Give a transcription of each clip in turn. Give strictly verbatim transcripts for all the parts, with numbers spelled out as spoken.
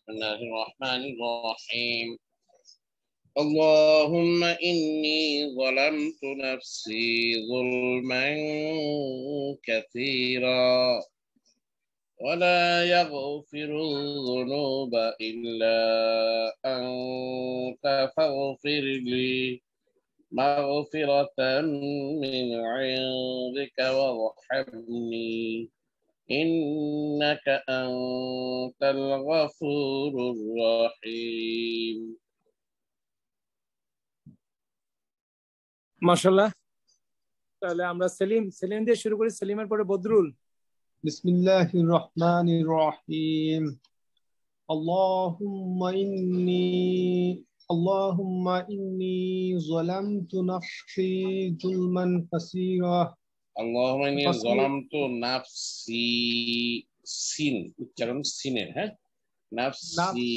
بسم الله الرحمن الرحيم اللهم إني ظلمت نفسي ظلما كثيرا ولا يغفر الذنوب إلا أنت فاغفر لي مغفرة من عندك وارحمني إنك أنت الغفور الرحيم মাশাআল্লাহ। তাহলে আমরা সেলিম সেলিম দিয়ে শুরু করি, সেলিমের পরে বদরুল। বিসমিল্লাহির রহমানির রহিম আল্লাহুম্মা ইন্নী আল্লাহুম্মা ইন্নী যালামতু নাফসি যুলমান কাসীরা আল্লাহুম্মা ইন্নী যালামতু নাফসি সিন উচ্চারণ সিনের হ্যাঁ নাফসি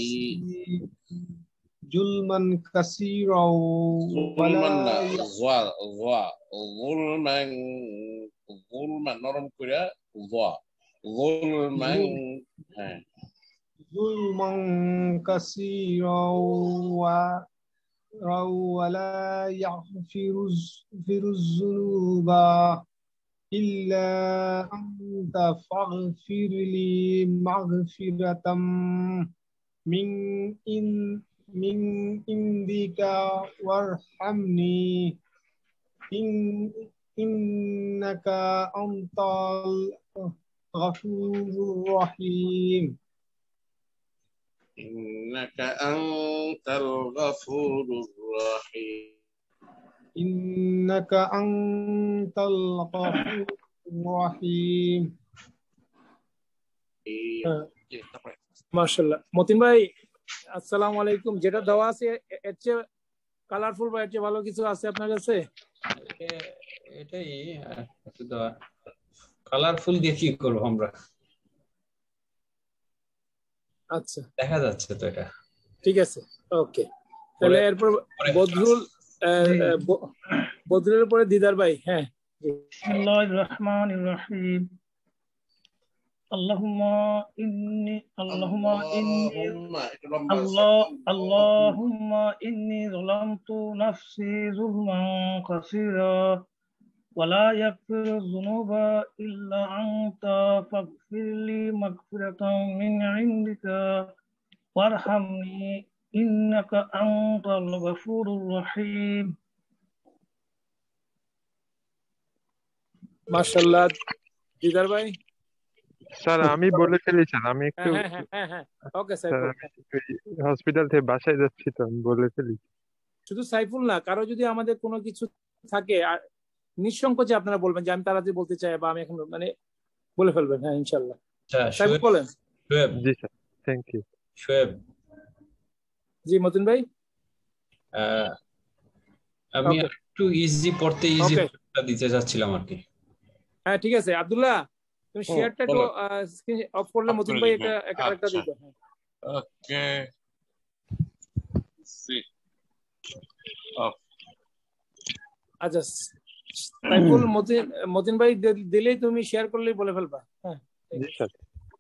যুলমান কাসীরা যুলমান না যা যা যুলমান যুলমান নরম কইরা যা যুলমান হ্যাঁ যুলমান কাসীরা ওয়া ওয়ালা ইয়াগফিরুজ যুনুবা ইল্লা আনতা ফাগফিরলি মাগফিরাতাম মিন ইন মিন ইনদিকা ওয়ারহামনি ইন ইন্নাকা আনতাল গফুরুর রহিম إنك أنت الغفور الرحيم إنك أنت الغفور الرحيم মাশাআল্লাহ। মতিন ভাই আসসালামু আলাইকুম। যেটা দেওয়া আছে এর চেয়ে কালারফুল বা এর চেয়ে ভালো কিছু আছে আপনার কাছে? এটাই দেওয়া কালারফুল দিয়ে কি করবো আমরা? আচ্ছা দেখা যাচ্ছে তো এটা ঠিক আছে ওকে। তাহলে এরপর বদরুল বদরুলের পরে দিদার ভাই। হ্যাঁ বিসমিল্লাহির রহমানির রহিম আল্লাহুম্মা ইন্নী আল্লাহুম্মা ইন্নী আল্লাহ আল্লাহুম্মা ইন্নী যালামতু নাফসি যুলমান কাসীরা ওয়ালা ইয়াগফিরু যুনুবা ইল্লা আনতা ফাগফিরলি মাগফিরাতাম মিন ইনদিকা ওয়ারহামনি ইন্নাকা আনতাল গফুরুর রহিম। মাশাআল্লাহ। দিদার ভাই। স্যার আমি বলে ফেলি স্যার, আমি একটু হ্যাঁ হ্যাঁ হ্যাঁ হ্যাঁ ওকে স্যার। হসপিটাল থেকে বাসায় যাচ্ছি তো আমি বলে ফেলি। শুধু সাইফুল না, কারো যদি আমাদের কোনো কিছু থাকে নিঃসংকোচে আপনারা বলবেন যে আমি তাড়াতাড়ি বলতে চাই বা আমি এখন মানে বলে ফেলবেন। হ্যাঁ ইনশাআল্লাহ। সাইফুল বলেন। শোয়েব। জি স্যার থ্যাংক ইউ। শোয়েব। জি মতিন ভাই। আমি একটু ইজি পড়তে ইজি দিতে যাচ্ছিলাম আর কি। হ্যাঁ ঠিক আছে আব্দুল্লাহ তুমি শেয়ারটা একটু স্ক্রিন অফ করলে মতিন ভাই একটা একটা দিতে। Okay see off. আচ্ছা সাইফুল মতিন মতিন ভাই দিলেই তুমি শেয়ার করলেই বলে ফেলবা। হ্যাঁ জি স্যার।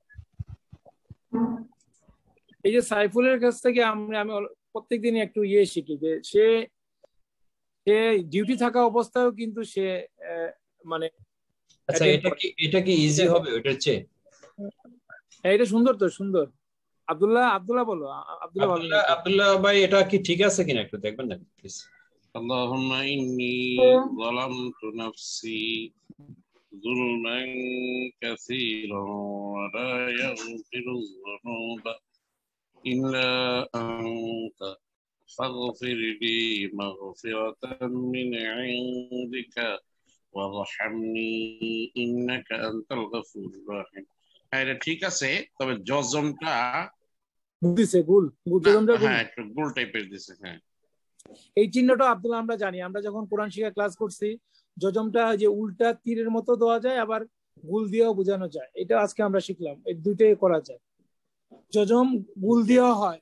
এই যে সাইফুলের কাছ থেকে আমি আমি প্রত্যেকদিনই একটু ইয়ে শিখি যে সে সে ডিউটি থাকা অবস্থায়ও কিন্তু সে মানে আচ্ছা এটা কি এটা কি ইজি হবে ওটার চেয়ে? হ্যাঁ এটা সুন্দর তো সুন্দর। আব্দুল্লাহ আব্দুল্লাহ বলো। আব্দুল্লাহ আব্দুল্লাহ আব্দুল্লাহ ভাই এটা কি ঠিক আছে কিনা একটু দেখবেন না প্লিজ। اللهم إني ظلمت نفسي ظلما كثيرا ولا يغفر الذنوب إلا أنت فاغفر لي مغفرة من عندك وارحمني إنك أنت الغفور الرحيم। এটা ঠিক আছে, তবে জজমটা দিছে গুল জজমটা হ্যাঁ একটু গুল টাইপের দিছে। হ্যাঁ এই চিহ্নটা আব্দুল্লাহ আমরা জানি, আমরা যখন কোরআন শিক্ষা ক্লাস করছি জজমটা যে উল্টা তীরের মতো দেওয়া যায় আবার গুল দিয়েও বোঝানো যায়, এটা আজকে আমরা শিখলাম। এই দুইটাই করা যায়, জজম গুল দেওয়া হয়।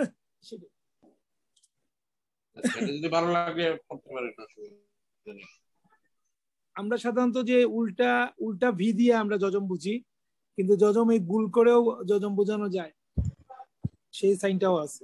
যদি ভালো লাগে করতে পারেন। আমরা সাধারণত যে উল্টা উল্টা ভি দিয়ে আমরা জজম বুঝি, কিন্তু জজম এই গুল করেও জজম বোঝানো যায়। সেই সাইনটাও আছে।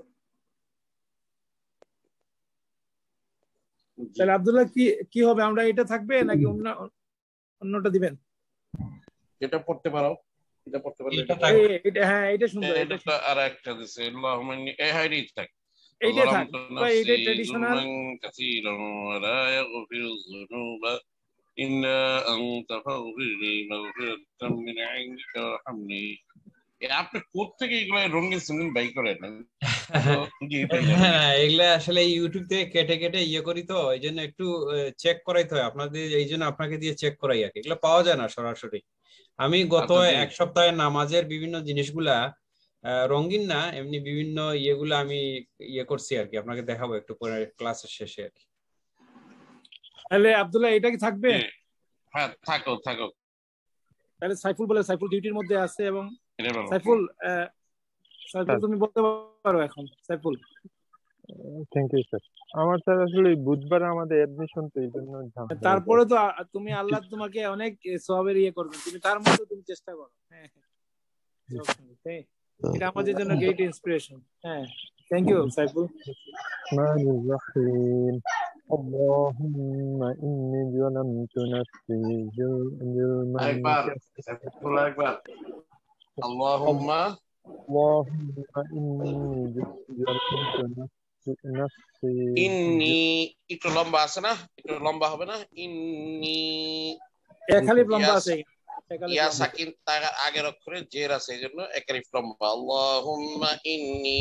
তাহলে আব্দুল্লাহ কি কি হবে, আমরা এটা থাকবে নাকি অন্য অন্যটা দিবেন? এটা পড়তে পারো, এটা পড়তে পারলে এটা এটা থাকবে। এই- এটা হ্যাঁ এটা সুন্দর, এটা এটা তো আর একটা দিছে আল্লাহুম্মা ইন্নী এই হাইরি থাক এইটা থাক ظلمت বা نفسي এটা ট্রেডিশনাল। ظلما كثيرا ولا يغفر الذنوب إلا أنت فاغفر لي مغفرة من عندك وارحمني। এ আপনি কোত্থেকে এগুলো রঙিন সঙ্গীন বাই করেন? তো খুঁজেই পাই না। হ্যাঁ, এগুলা আসলে ইউটিউব থেকে কেটে কেটে ইয়ে করি, তো এই জন্য একটু চেক করাইতে হয় আপনাদের, এই জন্য আপনাকে দিয়ে চেক করাই আর কি। এগুলো পাওয়া যায় না সরাসরি। আমি গত আচ্ছা, জি। এক সপ্তাহে নামাজের বিভিন্ন জিনিসগুলা আহ, রঙিন না, এমনি বিভিন্ন ইয়েগুলো আমি ইয়ে করছি আর কি, আপনাকে দেখাবো একটু পরে ক্লাসের শেষে আর কি। তাহলে আব্দুল্লাহ এটা কি থাকবে? জি। হ্যাঁ, থাকো থাকো তাহলে সাইফুল বলে, সাইফুল ডিউটির মধ্যে আছে এবং এটা বলো। সাইফুল আহ, সাইফুল তুমি বলতে পারো এখন, সাইফুল। Thank you sir. আমার স্যার আসলে এই বুধবার আমাদের অ্যাডমিশন, তো এই জন্য ঝামেলা হয়ে তারপরে যায়। তো আ- তুমি আল্লাহ তোমাকে অনেক সওয়াবের ইয়ে করবে, তুমি তার মধ্যে তুমি চেষ্টা করো। হ্যাঁ হ্যাঁ, এটা আমাদের জন্য গ্রেট ইন্সপিরেশন। হ্যাঁ, থ্যাংক ইউ সাইফুল। الرحمن الرحيم اللهم إني ظلمت نفسي ظلما আরেকবার كثيرا বলো, একবার আল্লাহুম্মা اللهم إني ظلمت نفسي نفسي ইন্নি, একটু লম্বা আছে না, একটু লম্বা হবে না? ইন্নি এক আলিফ লম্বা ইয়া আছে, এক আলিফ ইয়া লম্বা। সাকিন তার আগের অক্ষরে জের আছে, এই জন্য এক আলিফ লম্বা। আল্লাহুম্মা ইন্নি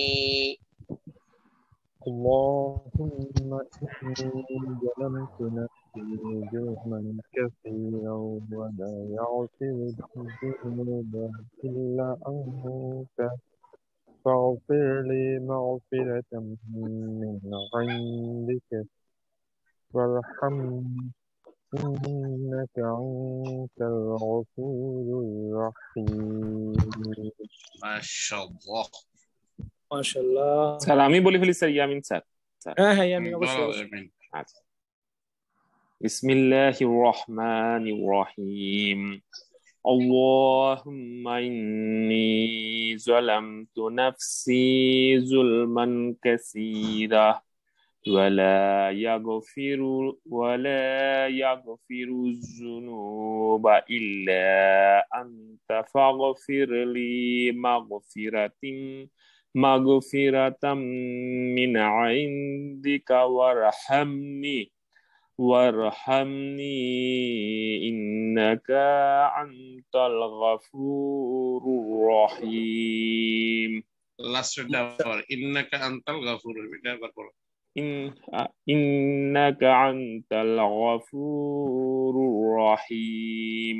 اللهم إني ظلمت نفسي ظلما كثيرا ولا يغفر الذنوب إلا أنت فاغفر لي مغفرة من عندك وارحمني إنك أنت الغفور الرحيم মাশাআল্লাহ। মাশাআল্লাহ। স্যার আমি বলে ফেলি স্যার, ইয়ামিন স্যার। হ্যাঁ হ্যাঁ আমি বলো, অবশ্যই অবশ্যই। আমিন। আচ্ছা। বিসমিল্লাহির রহমানির রহিম আল্লাহুম্মা ইন্নী যালামতু নাফসি যুলমান কাসীরা ওয়ালা ইয়াগফিরু ওয়ালা ইয়াগফিরু যুনুবা ইল্লা আনতা ফাগফিরলি মাগফিরাতিন মাগফিরাতাম মিন ইনদিকা ওয়ারহামনি ওয়ারহামনি ইন্নাকা আনতাল গফুরুর রহিম। লাস্টের আবার ইন্নাকা আনতাল গাফুর, এটা আবার বলো। ইন ইন্নাকা আনতাল গফুরুর রহিম।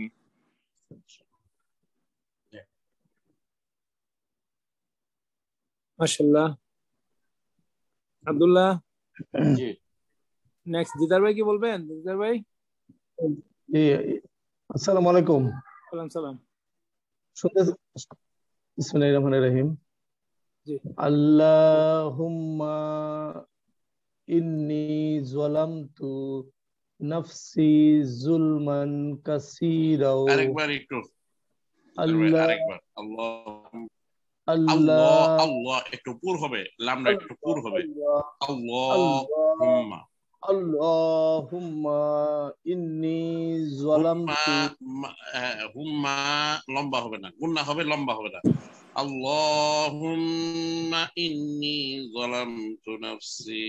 মাশাআল্লাহ। আব্দুল্লাহ, জি। নেক্সট দিদার ভাই কি বলবেন? দিদার ভাই। জি, আসসালামু আলাইকুম। সালাম সালাম। শুনতে, বিসমিল্লাহির রহমানির রহিম। জি। আল্লাহুম্মা ইন্নী যালামতু নাফসি যুলমান কাসীরা। আরেকবার একটু আল্লাহ আরেকবার আল্লাহ আল্লাহ আল্লাহ আল্লাহ একটু পুর হবে, লামটা একটু পুর হবে। আল্লাহুম্মা আল্লাহুম্মা ইন্নী যালামতু হুম্মা আহ, হুম্মা লম্বা হবে না, গুন্না হবে, লম্বা হবে না। আল্লাহুম্মা ইন্নী যালামতু নাফসি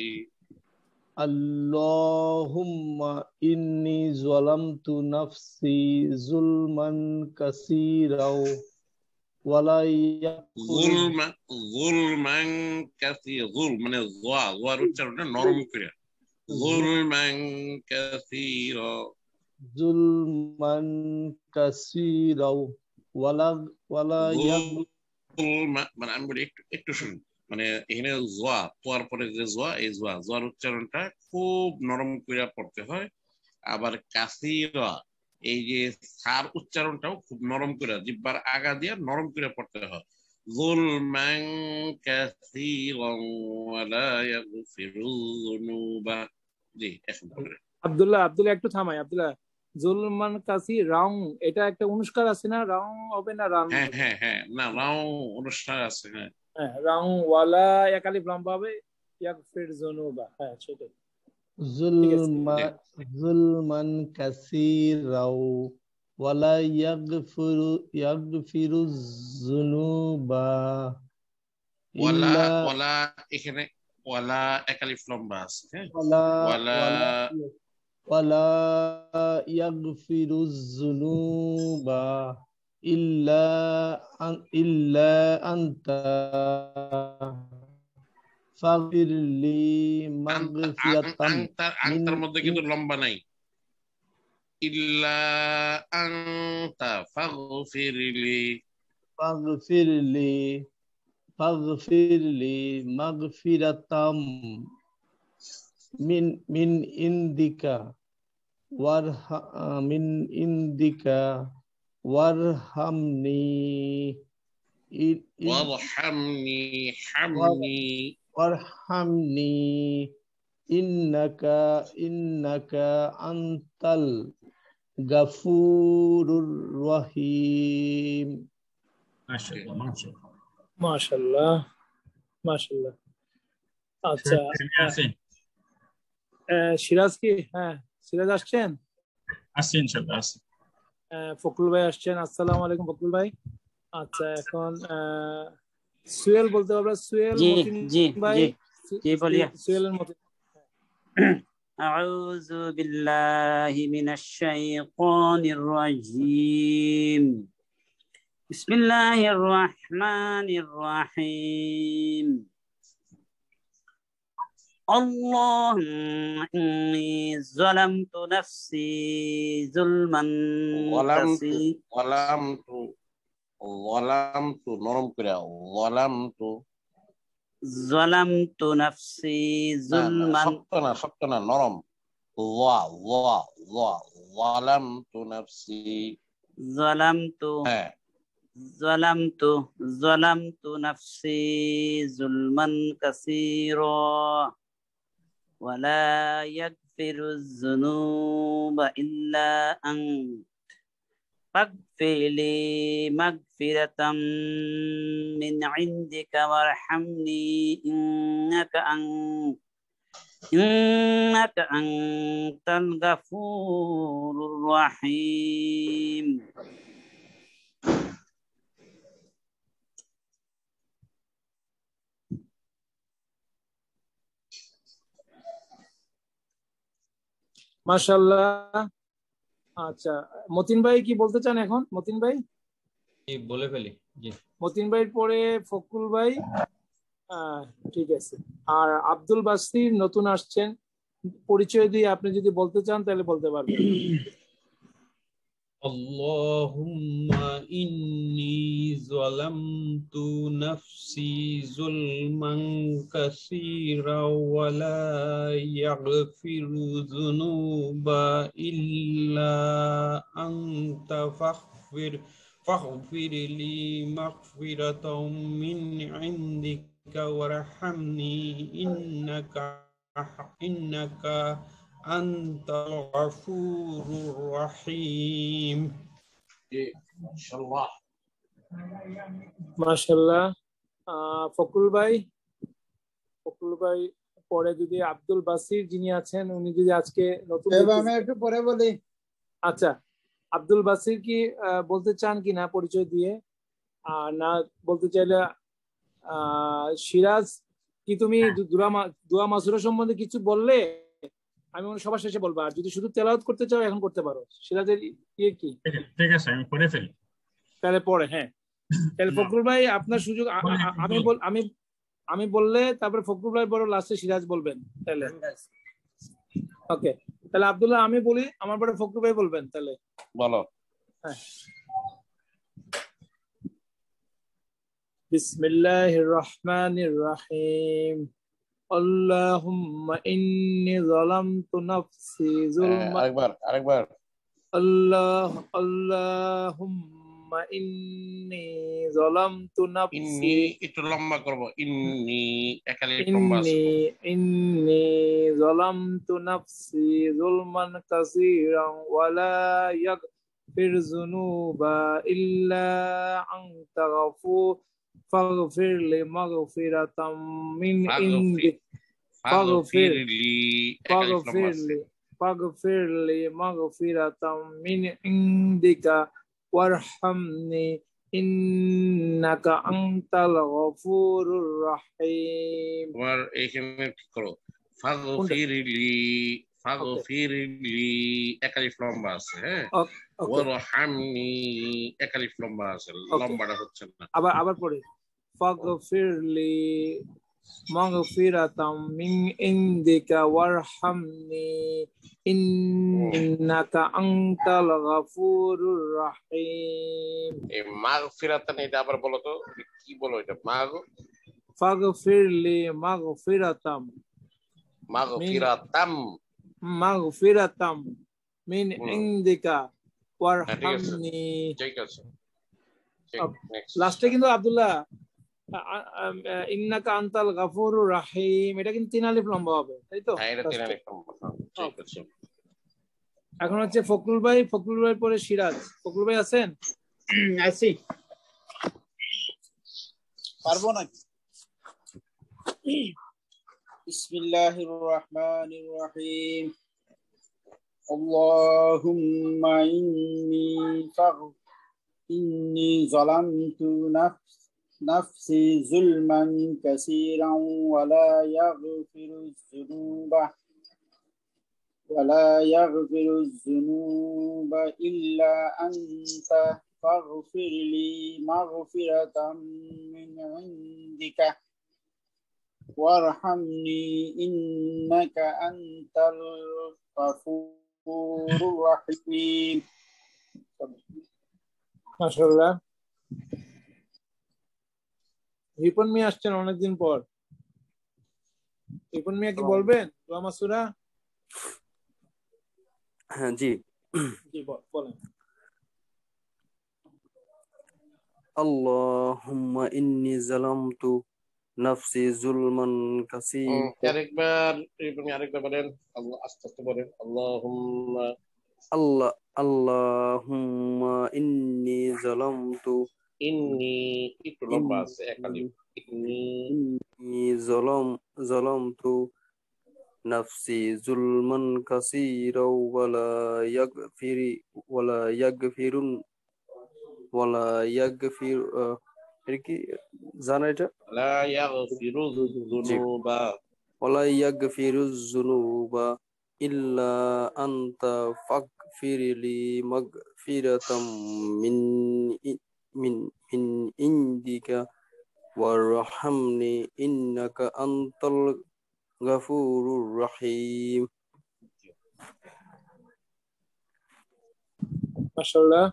আল্লাহুম্মা ইন্নী যালামতু নাফসি যুলমান কাসীরা ওয়ালা যুলমান যুলমান কাসীর, যুল মানে যা, যার উচ্চারণটা নরম করে, যুলমান কাসীরা যুলমান কাসীরা ওয়ালা ওয়ালা যুলমা- মানে আমি বলি একটু একটু শুনুন, মানে এখানে জোয়া তোয়ার পরে যে জোয়া, এই জোয়া জোয়ার উচ্চারণটা খুব নরম করে পড়তে হয়। আবার কাসীরা, এই যে সার উচ্চারণটাও খুব নরম করে জিহ্বার আগা দিয়ে নরম করে পড়তে হয়। যুলমান কাসীরান ওয়ালা ইয়াগফিরুয যুনুবা। জি, এখন বলেন। আব্দুল্লাহ, আব্দুল্লাহ একটু থামাই। আব্দুল্লাহ জুলমান কাসি রাং, এটা একটা অনুষ্কার আছে না, রাং হবে না রান? হ্যাঁ হ্যাঁ হ্যাঁ না রাও অনুষ্ঠান আছে হ্যাঁ হ্যাঁ রাং ওয়ালা এক আলিফ লম্বা হবে ইয়াগফির যুনুবা, হ্যাঁ সেটাই। জুলমা জুলমান কাসীরাও ওয়ালা ইয়াগফিরু ইয়াগফিরু যুনুবা ওয়ালা ইল্লা ওয়ালা এখানে ওয়ালা এক আলিফ লম্বা আছে হ্যাঁ ওয়ালা ওয়ালা ওয়ালা ইয়াগফিরু যুনুবা ইল্লা আন ইল্লা আনতা ফাগফিরলি মাগফিরাতাম আংতার আংতার মধ্যে কিন্তু লম্বা নাই। ইল্লা আনতা ফাগফিরলি ফাগফিরলি ফাগফিরলি মাগফিরাতাম মিন মিন ইন্দিকা ওয়ারহা মিন ইন্দিকা ওয়ারহামনি ওয়ারহামনি হামনি ওয়ারহামনি ইন্নাকা ইন্নাকা আনতাল গাফুরুর রহিম। মাশাআল্লাহ মাশাআল্লাহ মাশাআল্লাহ। আচ্ছা সিরাজ কি? হ্যাঁ সিরাজ আসছেন? আসছি ইনশাআল্লাহ আসছি। ফকরুল ভাই আসছেন। আসসালামু আলাইকুম ফকরুল ভাই। আচ্ছা এখন সুয়েল বলতে পারবে? সুয়েল মতিন ভাই জি বলিয়ে। সুয়েলের মতিন। আউযু বিল্লাহি মিনাশ শাইতানির রাজীম। বিসমিল্লাহির রহমানির রহিম। اللهم إني ظلمت نفسي ظلما كثيرا ظلمت ظلمت নরম করে ظلمت ظلمت نفسي ظلما শক্ত না শক্ত না নরম ওয়া ওয়া ওয়া ظلمت نفسي ظلمت হ্যাঁ ظلمت ظلمت نفسي ظلما كثيرا ولا يغفر الذنوب إلا أنت فاغفر لي مغفرة من عندك وارحمني إنك أنت إنك أنت الغفور الرحيم. মাশাআল্লাহ। আচ্ছা মতিন ভাই কি বলতে চান এখন? মতিন ভাই বলে ফেলি। জি মতিন ভাইয়ের পরে ফকরুল ভাই। ঠিক আছে। আর আব্দুল বাসির নতুন আসছেন, পরিচয় দিয়ে আপনি যদি বলতে চান তাহলে বলতে পারবেন। আল্লাহুম্মা ইন্নী যালামতু নাফসি যুলমান কাসীরা ওয়া লা ইয়াগফিরু যুনুবা ইল্লা আনতা ফাগফির ফাগফির লি মাগফিরাতাম মিন ইনদিকা ওয়ারহামনি ইন্নাকা ইন্নাকা আনতাল গাফুরুর রহিম। মাশাআল্লাহ মাশাআল্লাহ। ফকরুল ভাই ফকরুল ভাই পরে যদি আব্দুল বাসির যিনি আছেন উনি যদি আজকে নতুন, আমি একটু পরে বলি। আচ্ছা আব্দুল বাসির কি বলতে চান কি না পরিচয় দিয়ে? আর না বলতে চাইলে সিরাজ কি তুমি দোয়া মাসুরা সম্বন্ধে কিছু বললে আমি সবার শেষে বলবো, আর যদি শুধু তেলাওয়াত করতে চাও এখন করতে পারো। সিরাজের ইয়ে কি? ঠিক আছে আমি পড়ে ফেলি তাহলে পরে। হ্যাঁ তাহলে ফকরুল ভাই আপনার সুযোগ। আমি বল আমি আমি বললে তারপরে ফকরুল ভাই বড় লাস্টে সিরাজ বলবেন তাহলে। ওকে তাহলে আব্দুল্লাহ আমি বলি, আমার পরে ফকরুল ভাই বলবেন তাহলে। বলো। হ্যাঁ বিসমিল্লাহির রহমানির রহিম। আল্লাহুম্মা ইন্নী যালামতু নাফসি যুলমান। আরেকবার আরেকবার আল্লাহ আল্লাহুম্মা আল্লাহুম্মা ইন্নী যালামতু নাফসি ইন্নী একটু লম্বা করব ইন্নী একালিফ লম্বা আছে ইন্নী ইন্নী যালামতু নাফসি যুলমান কাসীরান ওয়া লা ইয়াগফির যুনুবা ইল্লা আনতা গাফুর ফাগফির লি মাগফিরাতাম মিন ইনদিক ফাগফির লি একালিফ লম্বা ফাগফির আছে লি ফাগফির লি মাগফিরাতাম মিন ইনদিকা ওয়ারহামনি ইন্নাকা আনতাল গফুরুর রহিম। তোমার এইখানে ঠিক করো ফাগফির লি ফাগফির লি একালিফ লম্বা আছে হ্যাঁ ওয়ারহামনি একালিফ লম্বা আছে লম্বাটা হচ্ছে না আবার আবার পড়ে ফাগফির লি মাগফিরাতাম মিন ইনদিকা ওয়ারহামনি ইন্নাকা আনতাল গফুরুর রহিম। এই মাগফিরাতান এটা আবার বলো তো কি বলো এটা মাগ ফাগফির লি মাগফিরাতাম মাগফিরাতাম মাগফিরাতাম মিন ইনদিকা ওয়ারহামনি। ঠিক আছে লাস্টে কিন্তু আব্দুল্লাহ ইন্নাকা আনতাল গাফুরুর রহিম এটা কিন্তু তিন আলিফ লম্বা হবে তাই তো? হ্যাঁ এটা তিন আলিফ লম্বা ঠিক আছে। এখন হচ্ছে ফখরুল ভাই, ফখরুল ভাই পরে সিরাজ। ফখরুল ভাই আছেন? আছি, পারবো নাকি? বিসমিল্লাহির রহমানির রহিম। আল্লাহুম্মা ইন্নী ফাগ ইন্নী যালামতু নাফসি নাফসি যুলমান কাসীরান ওয়া লা ইয়াগফিরুয যুনুবা ওয়া লা ইয়াগফিরুয যুনুবা ইল্লা আনতা ফাগফির লি মাগফিরাতাম মিন ইনদিকা ওয়ারহামনি ইন্নাকা আনতাল গফুরুর রহিম। মাশাআল্লাহ। রিপন মিয়া আসছেন অনেকদিন পর। রিপন মিয়া কি বলবেন দোয়া মাসুরা? হ্যাঁ জি জি বলেন। আল্লাহুম্মা ইন্নী যালামতু নাফসি যুলমান কাসীরা। আরেকবার রিপন মিয়া আরেকবার বলেন, আল্লাহ আস্তে আস্তে বলেন। আল্লাহুম্মা আল্লাহ আল্লাহুম্মা ইন্নী যালামতু ইন্নী একটু লম্বা আছে একালিফ ইন্নী যালাম যালামতু নাফসি যুলমান কাসীরা ওয়া লা ইয়াগফিরি ওয়া লা ইয়াগফিরুন ওয়া লা ইয়াগফির এর কি জানা এটা? লা ইয়াগফিরুয যুনুবা ওয়া লা ইয়াগফিরুয যুনুবা ইল্লা আনতা ফাগফিরলি মাগফিরাতাম মিন মিন মিন ইনদিকা ওয়ারহামনি ইন্নাকা আনতাল গফুরুর রহিম। মাশাআল্লাহ।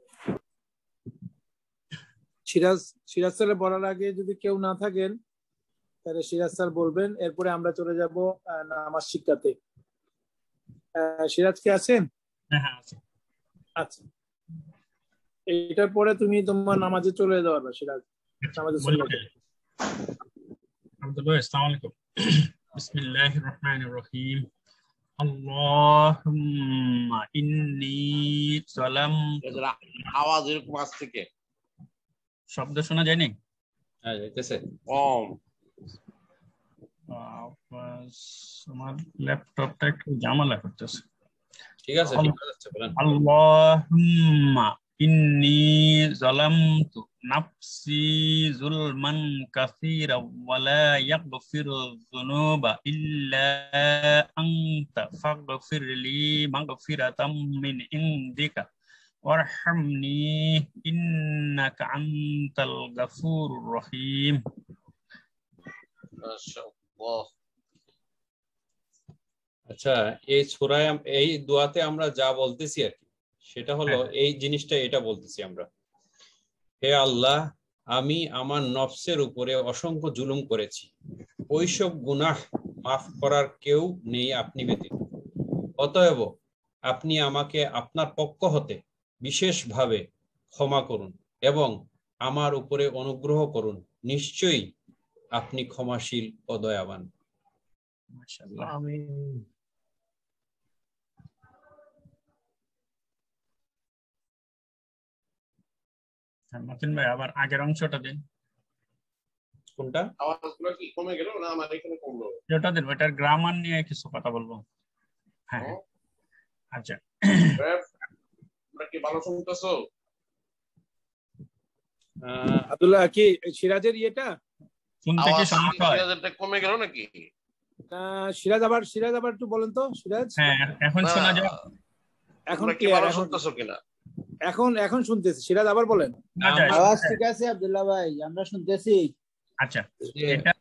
সিরাজ সিরাজ স্যার বলার আগে যদি কেউ না থাকেন তাহলে সিরাজ স্যার বলবেন, এরপরে আমরা চলে যাব নামাজ শিক্ষাতে। সিরাজ কি আছেন? হ্যাঁ আছি। আচ্ছা, এটার পরে তুমি তোমার নামাজে চলে যাও। সিরাজ নামাজে চলে যাও। আব্দুল্লাহ আসসালামু আলাইকুম। বিসমিল্লাহির রহমানির রহিম। আল্লাহুম্মা ইন্নী যালামতু। আওয়াজ এরকম আসছে কে? শব্দ শোনা যায়নি? হ্যাঁ যাইতেছে। কম। আমার ল্যাপটপটা একটু ঝামেলা করতেছে। ঠিক আছে ঠিক আছে বলেন। আল্লাহুম্মা ইন্নী যালামতু নাফসি যুলমান কাসীরা ওয়া লা ইয়াগফিরুয যুনুবা ইল্লা আনতা ফাগফির লি মাগফিরাতাম মিন ইনদিকা ওয়ারহামনি ইন্নাকা আনতাল গফুরুর রহিম। মাশাআল্লাহ। আচ্ছা, এই সূরায় এই দোয়াতে আমরা যা বলতেছি আর কি সেটা হলো এই জিনিসটা এটা বলতেছি আমরা, হে আল্লাহ, আমি আমার নফসের উপরে অসংখ্য জুলুম করেছি, ওইসব গুনাহ মাফ করার কেউ নেই আপনি ব্যতীত। অতএব আপনি আমাকে আপনার পক্ষ হতে বিশেষভাবে ক্ষমা করুন এবং আমার উপরে অনুগ্রহ করুন, নিশ্চয়ই আপনি ক্ষমাশীল ও দয়াবান। মাশাআল্লাহ। আমিন। মতিন ভাই আবার আগের অংশটা দিন। কোনটা? আওয়াজগুলো কি কমে গেল না আমার এখানে কমলো? যেটা দিন ওটার গ্রামার নিয়ে কিছু কথা বলবো। হ্যাঁ হ্যাঁ আচ্ছা তোমরা কি ভালো শুনতেছো? আব্দুল্লাহ কি সিরাজের ইয়েটা শুনতে কি সমস্যা হয়? সিরাজেরটা কমে গেল নাকি? সিরাজ আবার সিরাজ আবার একটু বলেন তো সিরাজ। হ্যাঁ এখন শোনা যায়? এখন কি ভালো শুনতেছো কিনা? এখন এখন শুনতেছি। সিরাজ আবার বলেন। আওয়াজ ঠিক আছে আব্দুল্লাহ ভাই, আমরা শুনতেছি। আচ্ছা এটা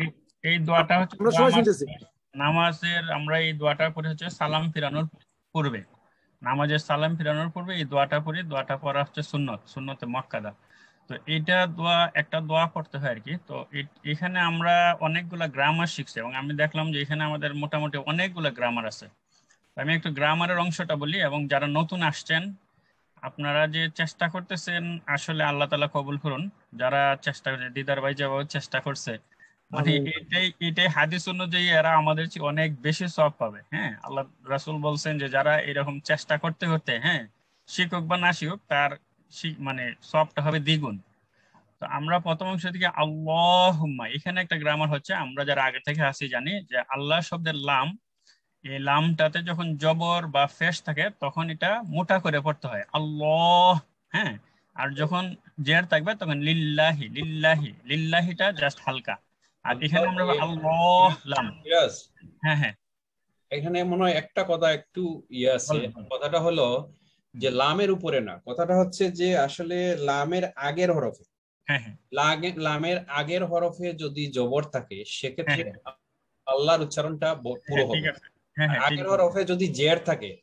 এই দোয়াটা হচ্ছে আমরা সবাই শুনতেছি। নামাজের আমরা এই দোয়াটা পড়ে হচ্ছে সালাম ফিরানোর পূর্বে, নামাজের সালাম ফিরানোর পূর্বে এই দোয়াটা পড়ি। দোয়াটা পড়া হচ্ছে সুন্নত, সুন্নতে মুআক্কাদা। তো এইটা দোয়া একটা দোয়া পড়তে হয় আর কি। তো এখানে আমরা অনেকগুলা গ্রামার শিখছি এবং আমি দেখলাম যে এখানে আমাদের মোটামুটি অনেকগুলা গ্রামার আছে। আমি একটু গ্রামারের অংশটা বলি এবং যারা নতুন আসছেন আপনারা যে চেষ্টা করতেছেন আসলে আল্লাহ তাআলা কবুল করুন। যারা চেষ্টা করছে, দিদার ভাই যেভাবে চেষ্টা করছে, মানে এটাই এটাই হাদিস অনুযায়ী এরা আমাদের চেয়ে অনেক বেশি সওয়াব পাবে। হ্যাঁ, আল্লাহ রাসূল বলছেন যে যারা এরকম চেষ্টা করতে করতে হ্যাঁ শিক্ষক বা না শিক্ষক তার মানে সওয়াবটা হবে দ্বিগুণ। তো আমরা প্রথম অংশ থেকে আল্লাহুম্মা, এখানে একটা গ্রামার হচ্ছে, আমরা যারা আগে থেকে আসি জানি যে আল্লাহ শব্দের লাম, এই লামটাতে যখন জবর বা ফেস থাকে তখন এটা মোটা করে পড়তে হয় আল্লাহ। হ্যাঁ, আর যখন জের থাকবে তখন লিল্লাহি, লিল্লাহি লিল্লাহিটা জাস্ট হালকা। আর এখানে আমরা আল্লাহ লাম। হ্যাঁ হ্যাঁ এখানে মনে হয় একটা কথা একটু ইয়ে আছে। কথাটা হলো যে লামের উপরে না, কথাটা হচ্ছে যে আসলে লামের আগের হরফে, হ্যাঁ হ্যাঁ লামের আগের হরফে যদি জবর থাকে সেক্ষেত্রে আল্লাহর উচ্চারণটা পুরো হবে। আগের হরফে যদি জের থাকে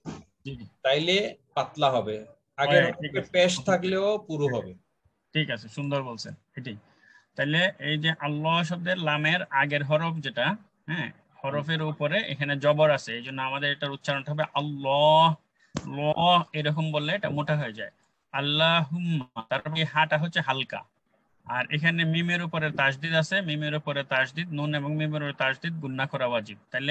তাইলে পাতলা হবে, আগের হরফে পেশ থাকলেও পুরো হবে। ঠিক আছে, সুন্দর বলছেন। এটাই তাইলে এই যে আল্লাহ শব্দের লামের আগের হরফ যেটা, হ্যাঁ হরফের উপরে এখানে জবর আছে, এই জন্য আমাদের এটার উচ্চারণটা হবে আল্লাহ। ল এরকম বললে এটা মোটা হয়ে যায়। আল্লাহুম্মা, তারপরে হাটা হচ্ছে হালকা। আর এখানে মিমের উপরে তাসদিদ আছে, মিমের উপরে তাসদিদ, নুন এবং মিমের উপরে তাসদিদ গুন্না করা ওয়াজিব। তাহলে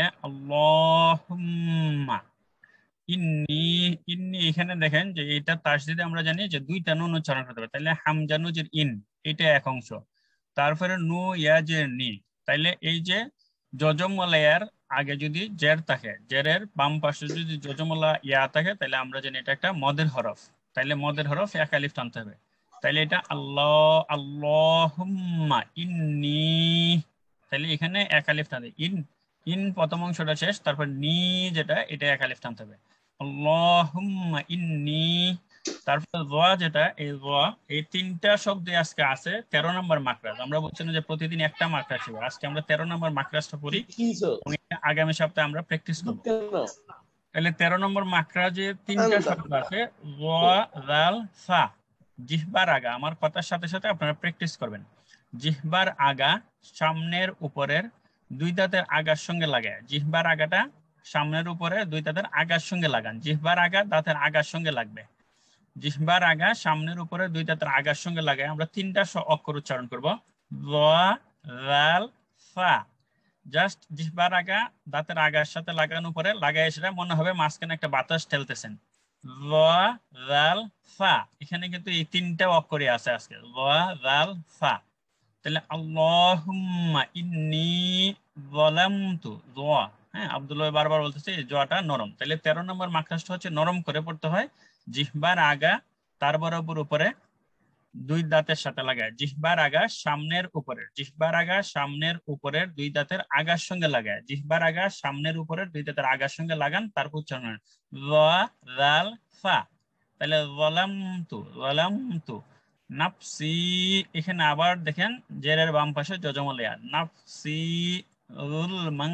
আল্লাহুম্মা ইন্নী, ইন্নী এখানে দেখেন যে এটা তাসদিদে আমরা জানি যে দুইটা নুন উচ্চারণ করতে হবে। তাহলে হামজা নুজের ইন, এটা এক অংশ। তারপরে নু ইয়াজের নি, তাইলে এই যে যজমলায়ার আগে যদি জের থাকে, জেরের বাম পাশে যদি যজমলা ইয়া থাকে তাহলে আমরা জানি এটা একটা মদের হরফ। তাইলে মদের হরফ এক আলিফ টানতে হবে। তাইলে এটা আল্লাহ, আল্লাহুম্মা ইন্নী, তাইলে এখানে এক আলিফ টানতে, ইন ইন প্রথম অংশটা শেষ, তারপর নি যেটা এটা এক আলিফ টানতে হবে। আল্লাহুম্মা ইন্নী, তারপর দোয়া যেটা, এই দোয়া এই তিনটা শব্দে আজকে আছে তেরো নম্বর মাকরাজ। আমরা বলছি না যে প্রতিদিন একটা মাকরাজ ছিল, আজকে আমরা তেরো নম্বর মাকরাজটা পড়ি, আগামী সপ্তাহে আমরা প্র্যাকটিস করব। তাহলে তেরো নম্বর মাকরাজে তিনটা শব্দ আছে, ওয়া জাল সা। জিহ্বার আগা, আমার কথার সাথে সাথে আপনারা প্র্যাকটিস করবেন। জিহ্বার আগা সামনের উপরের দুই দাঁতের আগার সঙ্গে লাগায়, জিহ্বার আগাটা সামনের উপরে দুই দাঁতের আগার সঙ্গে লাগান। জিহ্বার আগা দাঁতের আগার সঙ্গে লাগবে। জিহ্বার আগা সামনের উপরে দুই দাঁতের আগার সঙ্গে লাগায় আমরা তিনটা অক্ষর উচ্চারণ করব, ওয়া জাল সা। জাস্ট জিহ্বার আগা দাঁতের আগার সাথে লাগানোর পরে লাগায় সেটা মনে হবে মাঝখানে একটা বাতাস ঠেলতেছেন। ওয়া জাল সা, এখানে কিন্তু এই তিনটা অক্ষরই আছে আজকে, ওয়া জাল সা। তাহলে আল্লাহুম্মা ইন্নী যালামতু, দোয়া, হ্যাঁ আব্দুল্লাহ বারবার বলতেছে এই দোয়াটা নরম। তাহলে তেরো নম্বর মাকরাজটা হচ্ছে নরম করে পড়তে হয়। জিহ্বার আগা তার বরাবর উপরে দুই দাঁতের সাথে লাগায়, জিহ্বার আগা সামনের উপরে, জিহ্বার আগা সামনের উপরের দুই দাঁতের আগার সঙ্গে লাগায়, জিহ্বার আগা সামনের উপরের দুই দাঁতের আগার সঙ্গে লাগান, তারপর উচ্চারণ ওয়া জাল সা। তাহলে যালামতু, যালামতু নাফসি, এখানে আবার দেখেন জেরের বাম পাশে যজমলিয়া, নাফসি যুলমান,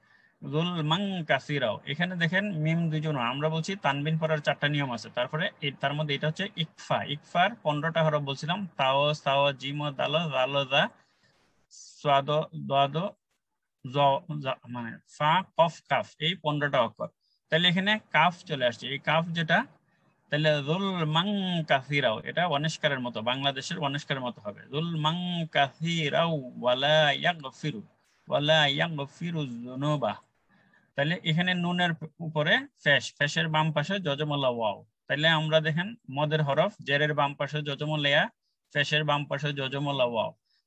যুলমান কাসীরাও। এখানে দেখেন মিম দুইজন, আমরা বলছি তানবিন পড়ার চারটা নিয়ম আছে। তারপরে তার মধ্যে এটা হচ্ছে ইকফা, ইকফার পনেরোটা হরফ বলছিলাম, তাও সাও জিম দাল জাল জা সাদ দাদ জ, মানে ফা কফ কাফ, এই পনেরোটা অক্ষর। তাহলে এখানে কাফ চলে আসছে, এই কাফ যেটা, তাহলে যুলমান কাসীরাও, এটা ওয়ানিশকারের মতো, বাংলাদেশের ওয়ানিশকারের মতো হবে, যুলমান কাসীরাও ওয়ালা ইয়াগফিরু ওয়ালা ইয়াগফিরু যুনুবা। তাহলে এখানে নুনের উপরে ফেশ, ফেশের বাম পাশে যজমলা ওয়াও। তাহলে আমরা দেখেন মদের হরফ, জেরের বাম পাশে যজমলা ইয়া, ফেশের বাম পাশে যজমলা ওয়াও।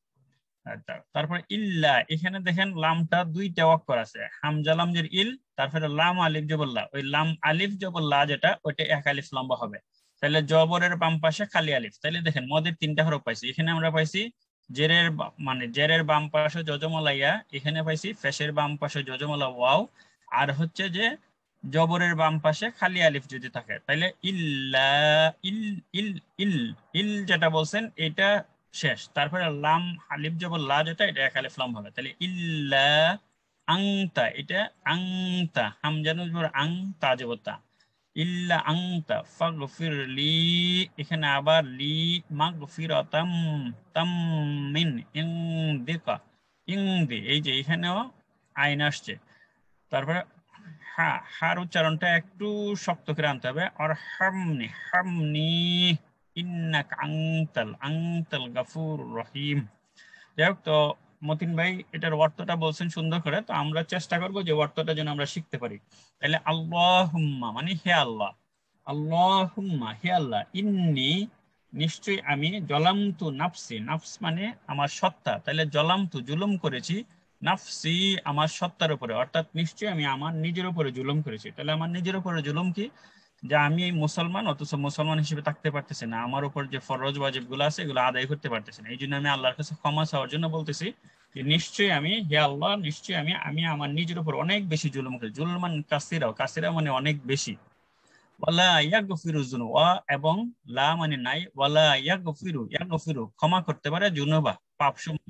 তারপর ইল্লা, এখানে দেখেন লামটা দুইটা অক্ষর আছে, হামজা লামজের ইল, তারপরে লাম আলিফ জবরলা, ওই লাম আলিফ জবরলা যেটা ওইটা এক আলিফ লম্বা হবে। তাহলে জবরের বাম পাশে খালি আলিফ। তাহলে দেখেন মদের তিনটা হরফ পাইছি, এখানে আমরা পাইছি জেরের মানে জেরের বাম পাশে যজমলা ইয়া, এখানে পাইছি ফেশের বাম পাশে যজমলা ওয়াও, আর হচ্ছে যে জবরের বাম পাশে খালি আলিফ যদি থাকে তাহলে ইল্লা ইল ইল ইল ইল যেটা বলছেন এটা শেষ। তারপরে লাম আলিফ জবর লা যেটা এটা এক আলিফ লাম হবে। তাহলে ইল্লা আংতা, এটা আংতা, হামজা নুন জবর আং, তা জবর তা, ইল্লা আংতা ফাগফিরলি, এখানে আবার লি মাগফিরাতাম তাম মিন ইনদিকা, ইনদি, এই যে এখানেও আইন আসছে। তারপরে হা, হার উচ্চারণটা একটু শক্ত করে আনতে হবে, আর হামনি হামনি ইন্নাকা আনতাল আনতাল গাফুর রহিম। যাই হোক, তো মতিন ভাই এটার অর্থটা বলছেন সুন্দর করে, তো আমরা চেষ্টা করবো যে অর্থটা যেন আমরা শিখতে পারি। তাহলে আল্লাহুম্মা মানে হে আল্লাহ, আল্লাহুম্মা হে আল্লাহ, ইন্নি নিশ্চয়ই আমি, জলামতু নাফসি, নাফস মানে আমার সত্তা, তাহলে জলামতু জুলুম করেছি, নাফসি আমার সত্তার উপরে, অর্থাৎ নিশ্চয়ই আমি আমার নিজের উপরে জুলুম করেছি। তাহলে আমার নিজের উপরে জুলুম কি, যে আমি মুসলমান অথচ মুসলমান হিসেবে থাকতে পারতেছি না, আমার উপর যে ফরজ ওয়াজিব গুলো আছে এগুলো আদায় করতে পারতেছি না, এই জন্য আমি আল্লাহর কাছে ক্ষমা চাওয়ার জন্য বলতেছি যে নিশ্চয়ই আমি, হে আল্লাহ নিশ্চয়ই আমি আমি আমার নিজের উপর অনেক বেশি জুলুম করি। জুলমান কাসিরাও, কাসিরা মানে অনেক বেশি, ওয়ালা ইয়াগফিরু যুনুবা, এবং লা মানে নাই, ওয়ালা ইয়াগফিরু, ইয়াগফিরু ক্ষমা করতে পারে, যুনুবা পাপসমূহ,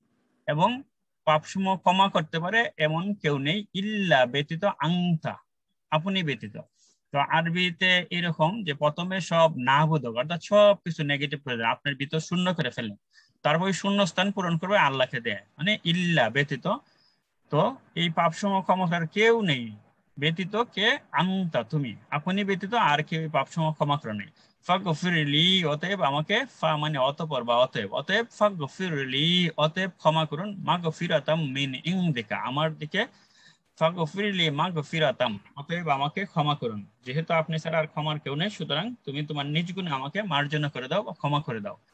এবং পাপসমূহ ক্ষমা করতে পারে এমন কেউ নেই, ইল্লা ব্যতীত, আংতা আপনি ব্যতীত। তো আরবিতে এরকম যে প্রথমে সব না বোধক অর্থাৎ সব কিছু নেগেটিভ করে দেন, আপনার ভিতর শূন্য করে ফেলেন, তারপর শূন্য স্থান পূরণ করবে আল্লাহকে দেয়, মানে ইল্লা ব্যতীত। তো এই পাপসমূহ ক্ষমা করার কেউ নেই, ব্যতীত কে, আংতা তুমি, আপনি ব্যতীত আর কেউ পাপসমূহ ক্ষমা করে নেই। ফাগফিরলি অতএব আমাকে, ফা মানে অতঃপর বা অতএব, অতএব ফাগফিরলি অতএব ক্ষমা করুন, মাগফিরাতাম মিন ইনদিকা আমার দিকে, ফাগফিরলি মাগফিরাতাম অতএব আমাকে ক্ষমা করুন, যেহেতু আপনি ছাড়া আর ক্ষমার কেউ নেই, সুতরাং তুমি তোমার নিজ গুণে আমাকে মার্জনা করে দাও বা ক্ষমা করে দাও।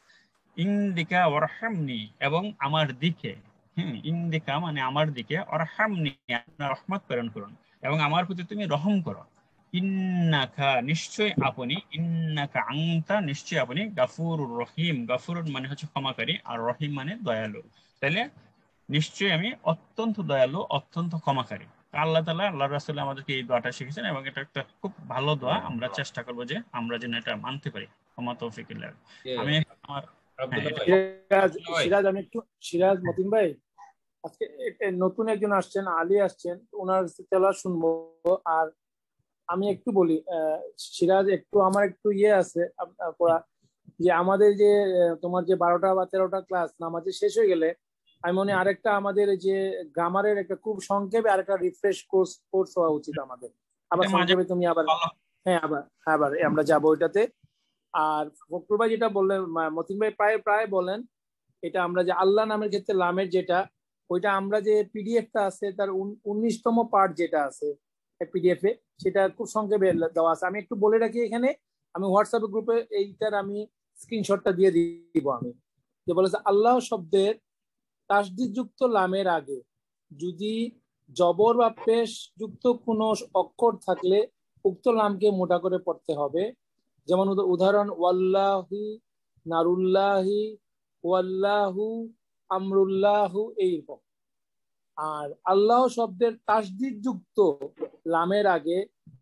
ইনদিকা ওয়ারহামনি এবং আমার দিকে, হম ইনদিকা মানে আমার দিকে, ওয়ারহামনি আপনার রহমত প্রেরণ করুন এবং আমার প্রতি তুমি রহম করো। ইন্নাকা নিশ্চয় আপনি, ইন্নাকা আনতা নিশ্চয় আপনি, গাফুরুর রহিম, গাফুর মানে হচ্ছে ক্ষমাকারী, আর রহিম মানে দয়ালু। তাহলে নিশ্চয়ই আমি অত্যন্ত দয়ালু, অত্যন্ত ক্ষমাকারী। আল্লাহ তাআলা, আল্লাহ রাসূল আমাদেরকে এই দোয়াটা শিখিয়েছেন এবং এটা একটা খুব ভালো দোয়া, আমরা চেষ্টা করবো যে আমরা যেন এটা মানতে পারি। ক্ষমা তৌফিকিল্লাহ। আমি আমার সিরাজ সিরাজ আমি একটু সিরাজ মতিন ভাই, আজকে নতুন একজন আসছেন, আলী আসছেন, ওনার তেলাওয়াত শুনবো। আর আমি একটু বলি সিরাজ, একটু আমার একটু ইয়ে আছে যে আমাদের যে তোমার যে বারোটা বা তেরোটা ক্লাস নামাজে শেষ হয়ে গেলে আমি মনে আরেকটা আমাদের যে গ্রামারের একটা খুব সংক্ষেপে আরেকটা রিফ্রেশ কোর্স কোর্স হওয়া উচিত আমাদের। আবার সংক্ষেপে তুমি আবার, হ্যাঁ আবার আবার আমরা যাবো ওইটাতে। আর ফখরুল ভাই যেটা বললেন, মতিন ভাই প্রায় প্রায় বলেন, এটা আমরা যে আল্লাহ নামের ক্ষেত্রে লামের যেটা, ওইটা আমরা যে পিডিএফটা আছে তার উনিশতম পার্ট যেটা আছে পিডিএফ এ, সেটা খুব সংক্ষেপে দেওয়া আছে। আমি একটু বলে রাখি এখানে, আমি হোয়াটসঅ্যাপ গ্রুপে এইটার আমি স্ক্রিনশটটা দিয়ে দিব। আমি যে বলেছে আল্লাহ শব্দের তাসদিদ যুক্ত লামের আগে যদি জবর বা পেশ যুক্ত কোনো অক্ষর থাকলে উক্ত লামকে মোটা করে পড়তে হবে। যেমন উদাহরণ ওয়াল্লাহি, নারুল্লাহি, ওয়াল্লাহু, আমরুল্লাহু, এইরকম। আর আল্লাহ শব্দের তাসদিদ যুক্ত লামের আগে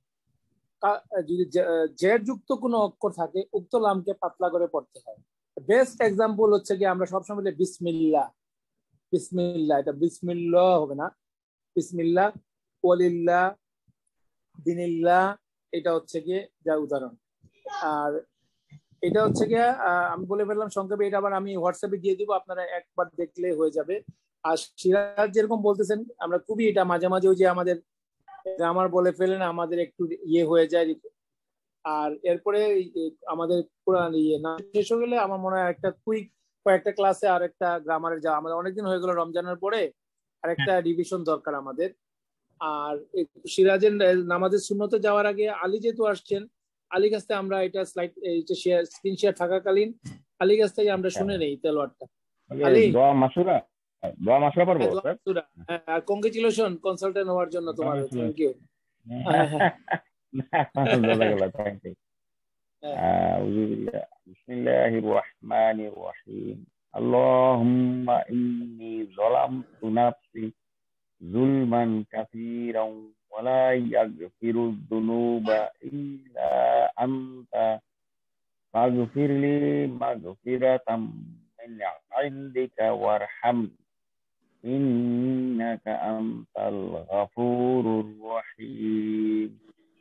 যদি জের যুক্ত কোনো অক্ষর থাকে উক্ত লামকে পাতলা করে পড়তে হয়। বেস্ট এক্সাম্পল হচ্ছে কি আমরা সবসময় বলি বিসমিল্লাহ, বিসমিল্লাহ, এটা বিসমিল্লাহ হবে না, বিসমিল্লাহ, ওয়ালিল্লাহ, দিনিল্লাহ, এটা হচ্ছে গিয়ে যা উদাহরণ। আর এটা হচ্ছে গিয়ে আমি বলে ফেললাম সংক্ষেপে, এটা আবার আমি হোয়াটসঅ্যাপে দিয়ে দিব, আপনারা একবার দেখলে হয়ে যাবে। আর সিরাজ যেরকম বলতেছেন, আমরা খুবই এটা মাঝে মাঝে ওই যে আমাদের গ্রামার বলে ফেলেন, আমাদের একটু ইয়ে হয়ে যায়, আর এরপরে আমাদের কোরআন ইয়ে না শেষ হয়ে গেলে আমার মনে হয় একটা কুইক কয়েকটা ক্লাসে আর একটা গ্রামারের যা আমাদের অনেকদিন হয়ে গেল রমজানের পরে আর একটা রিভিশন দরকার আমাদের। আর সিরাজের নামাজের সুন্নতে যাওয়ার আগে আলী যেহেতু আসছেন, আলী কাছ থেকে আমরা এটা স্লাইড শেয়ার স্ক্রিন শেয়ার থাকাকালীন আলী কাছ থেকে আমরা শুনে নেই তেলাওয়াতটা। আলী দোয়া মাসুরা দোয়া মাসুরা পড়বো স্যার। আর কংগ্রেচুলেশন কনসালটেন্ট হওয়ার জন্য তোমার, থ্যাংক ইউ। জাযাকাল্লাহ, থ্যাংক ইউ। আউযু বিল্লাহ বিসমিল্লাহির রহমানির রহিম। আল্লাহুম্মা ইন্নী যালামতু নাফসি যুলমান কাসীরান ওয়া লা ইয়াগফিরুয যুনুবা ইল্লা আনতা ফাগফিরলি মাগফিরাতাম মিন ইনদিকা ওয়ারহামনি ইন্নাকা আনতাল গাফুরুর রহিম।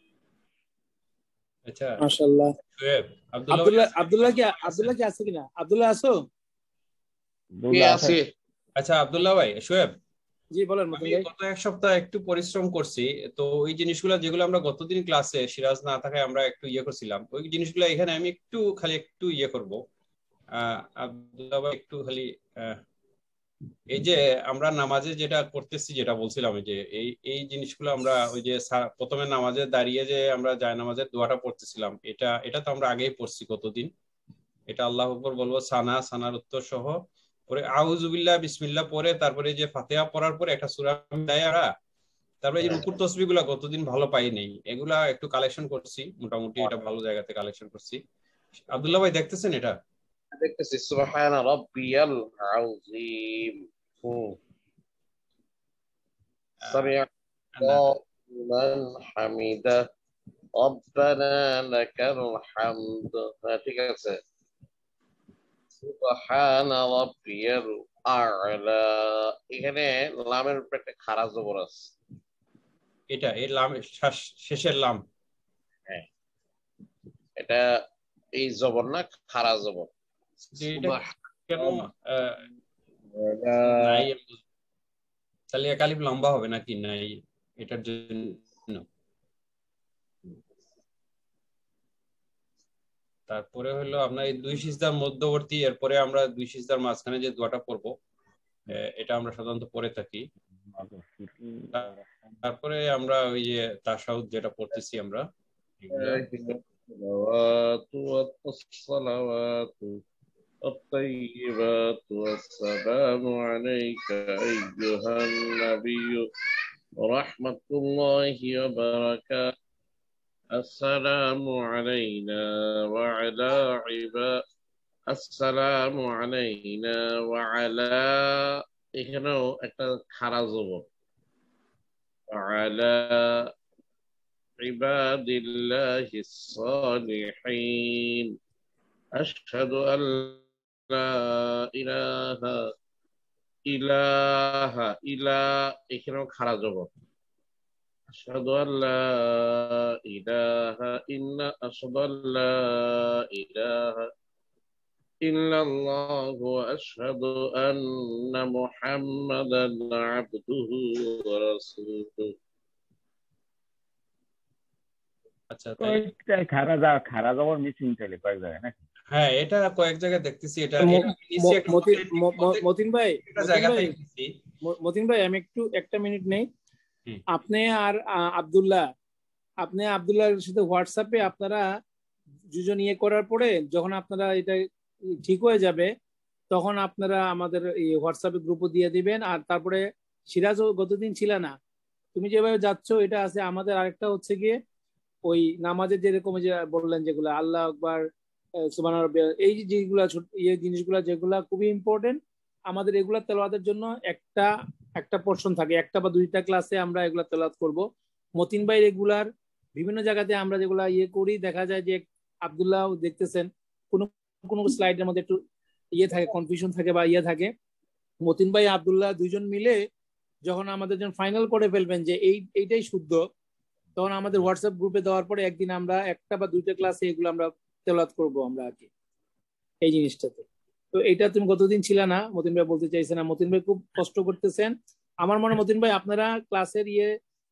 আচ্ছা মাশাআল্লাহ। শুয়েব আব্দুল্লাহ আব্দুল্লাহ কি আব্দুল্লাহ কি আছে কিনা? আব্দুল্লাহ আছো? কে আছে? আচ্ছা আব্দুল্লাহ ভাই, শুয়েব জি বলেন। আমি গত এক সপ্তাহ একটু পরিশ্রম করছি, তো ওই জিনিসগুলো যেগুলো আমরা গতদিন ক্লাসে সিরাজ না থাকায় আমরা একটু ইয়ে করছিলাম, ওই জিনিসগুলো এখানে আমি একটু খালি একটু ইয়ে করব। আহ আব্দুল্লাহ ভাই একটু খালি এই যে আমরা নামাজে যেটা করতেছি, যেটা বলছিলাম যে এই এই জিনিসগুলো আমরা ওই যে প্রথমে নামাজে দাঁড়িয়ে যে আমরা যায় নামাজের দোয়াটা পড়তেছিলাম, এটা এটা তো আমরা আগেই পড়ছি গতদিন। এটা আল্লাহু আকবার বলবো সানা, সানার উত্তর সহ, পরে আউযু বিল্লাহ বিসমিল্লাহ পরে তারপরে যে ফাতিহা পড়ার পরে একটা সূরা দেয় আমরা, তারপরে এই রুকুর তাসবিহগুলো গতদিন ভালো পাই নাই, এগুলা একটু কালেকশন করছি মোটামুটি, এটা ভালো জায়গাতে কালেকশন করছি। আব্দুল্লাহ ভাই দেখতেছেন এটা? দেখতেছি। সুবহানা রাব্বিয়াল আযীম। হুম সামিআ মান হামিদা রব্বানা লাকাল হামদ। ঠিক আছে। সুবহানা রাব্বিয়াল আ'লা, এখানে লামের উপরে একটা খাড়া জবর আছে। এটা এই লাম শেষের লাম, হ্যাঁ এটা এই জবর না খাড়া জবর। কেন তাহলে একালিফ লম্বা হবে নাকি নাই এটার জন্য? তারপরে হলো আপনার এই দুই সিজদার মধ্যবর্তী, এরপরে আমরা দুই সিজদার মাঝখানে যে দোয়াটা পড়বো এটা আমরা সাধারণত পড়ে থাকি। তারপরে আমরা ওই যে তাশাহুদ যেটা পড়তেছি আমরা, الطيبات والسلام عليك أيها النبي ورحمة الله وبركاته السلام علينا وعلى عباد السلام علينا وعلى এখানেও একটা খাড়া জবর وعلى عباد الله الصالحين أشهد أن لا إله إله إلا এখানেও খাড়া জবর أشهد أن لا إله إلا أشهد أن لا إله إلا الله وأشهد أن محمدا عبده ورسوله। আচ্ছা খাড়া যা খাড়া জবর মিসিং তাইলে কয়েক জায়গায় নাকি? হ্যাঁ এটা কয়েক জায়গায় দেখতেছি। এটা মতিন ভাই মতিন ভাই আমি একটু একটা মিনিট নেই। আপনি আর আব্দুল্লাহ আপনি আব্দুল্লাহর সাথে হোয়াটসঅ্যাপে আপনারা দুজন ইয়ে করার পরে যখন আপনারা এটা ঠিক হয়ে যাবে তখন আপনারা আমাদের এই হোয়াটসঅ্যাপে গ্রুপও দিয়ে দিবেন। আর তারপরে সিরাজও গতদিন ছিল না, তুমি যেভাবে যাচ্ছ এটা আছে। আমাদের আরেকটা হচ্ছে গিয়ে ওই নামাজের যেরকম যে বললেন যেগুলো আল্লাহ আকবার সুবহান রাব্বিয়াল, এই যে যেগুলা ইয়ে জিনিসগুলা যেগুলা খুবই ইম্পর্টেন্ট আমাদের, এগুলা তেলাওয়াতের জন্য একটা একটা পোরশন থাকে, একটা বা দুইটা ক্লাসে আমরা এগুলা তেলাওয়াত করব। মতিন ভাই রেগুলার বিভিন্ন জায়গাতে আমরা যেগুলা ইয়ে করি দেখা যায় যে আব্দুল্লাহ দেখতেছেন কোনো কোনো স্লাইডের মধ্যে একটু ইয়ে থাকে, কনফিউশন থাকে বা ইয়ে থাকে। মতিন ভাই আব্দুল্লাহ দুইজন মিলে যখন আমাদের যখন ফাইনাল করে ফেলবেন যে এই এইটাই শুদ্ধ, তখন আমাদের হোয়াটসঅ্যাপ গ্রুপে দেওয়ার পরে একদিন আমরা একটা বা দুইটা ক্লাসে এগুলো আমরা তেলাওয়াত করবো আমরা আর কি এই জিনিসটাতে। তো এইটা তুমি গতদিন ছিল না, মতিন ভাই বলতে চাইছে না। মতিন ভাই খুব কষ্ট করতেছেন আমার মনে। মতিন ভাই আপনারা ক্লাসের ইয়ে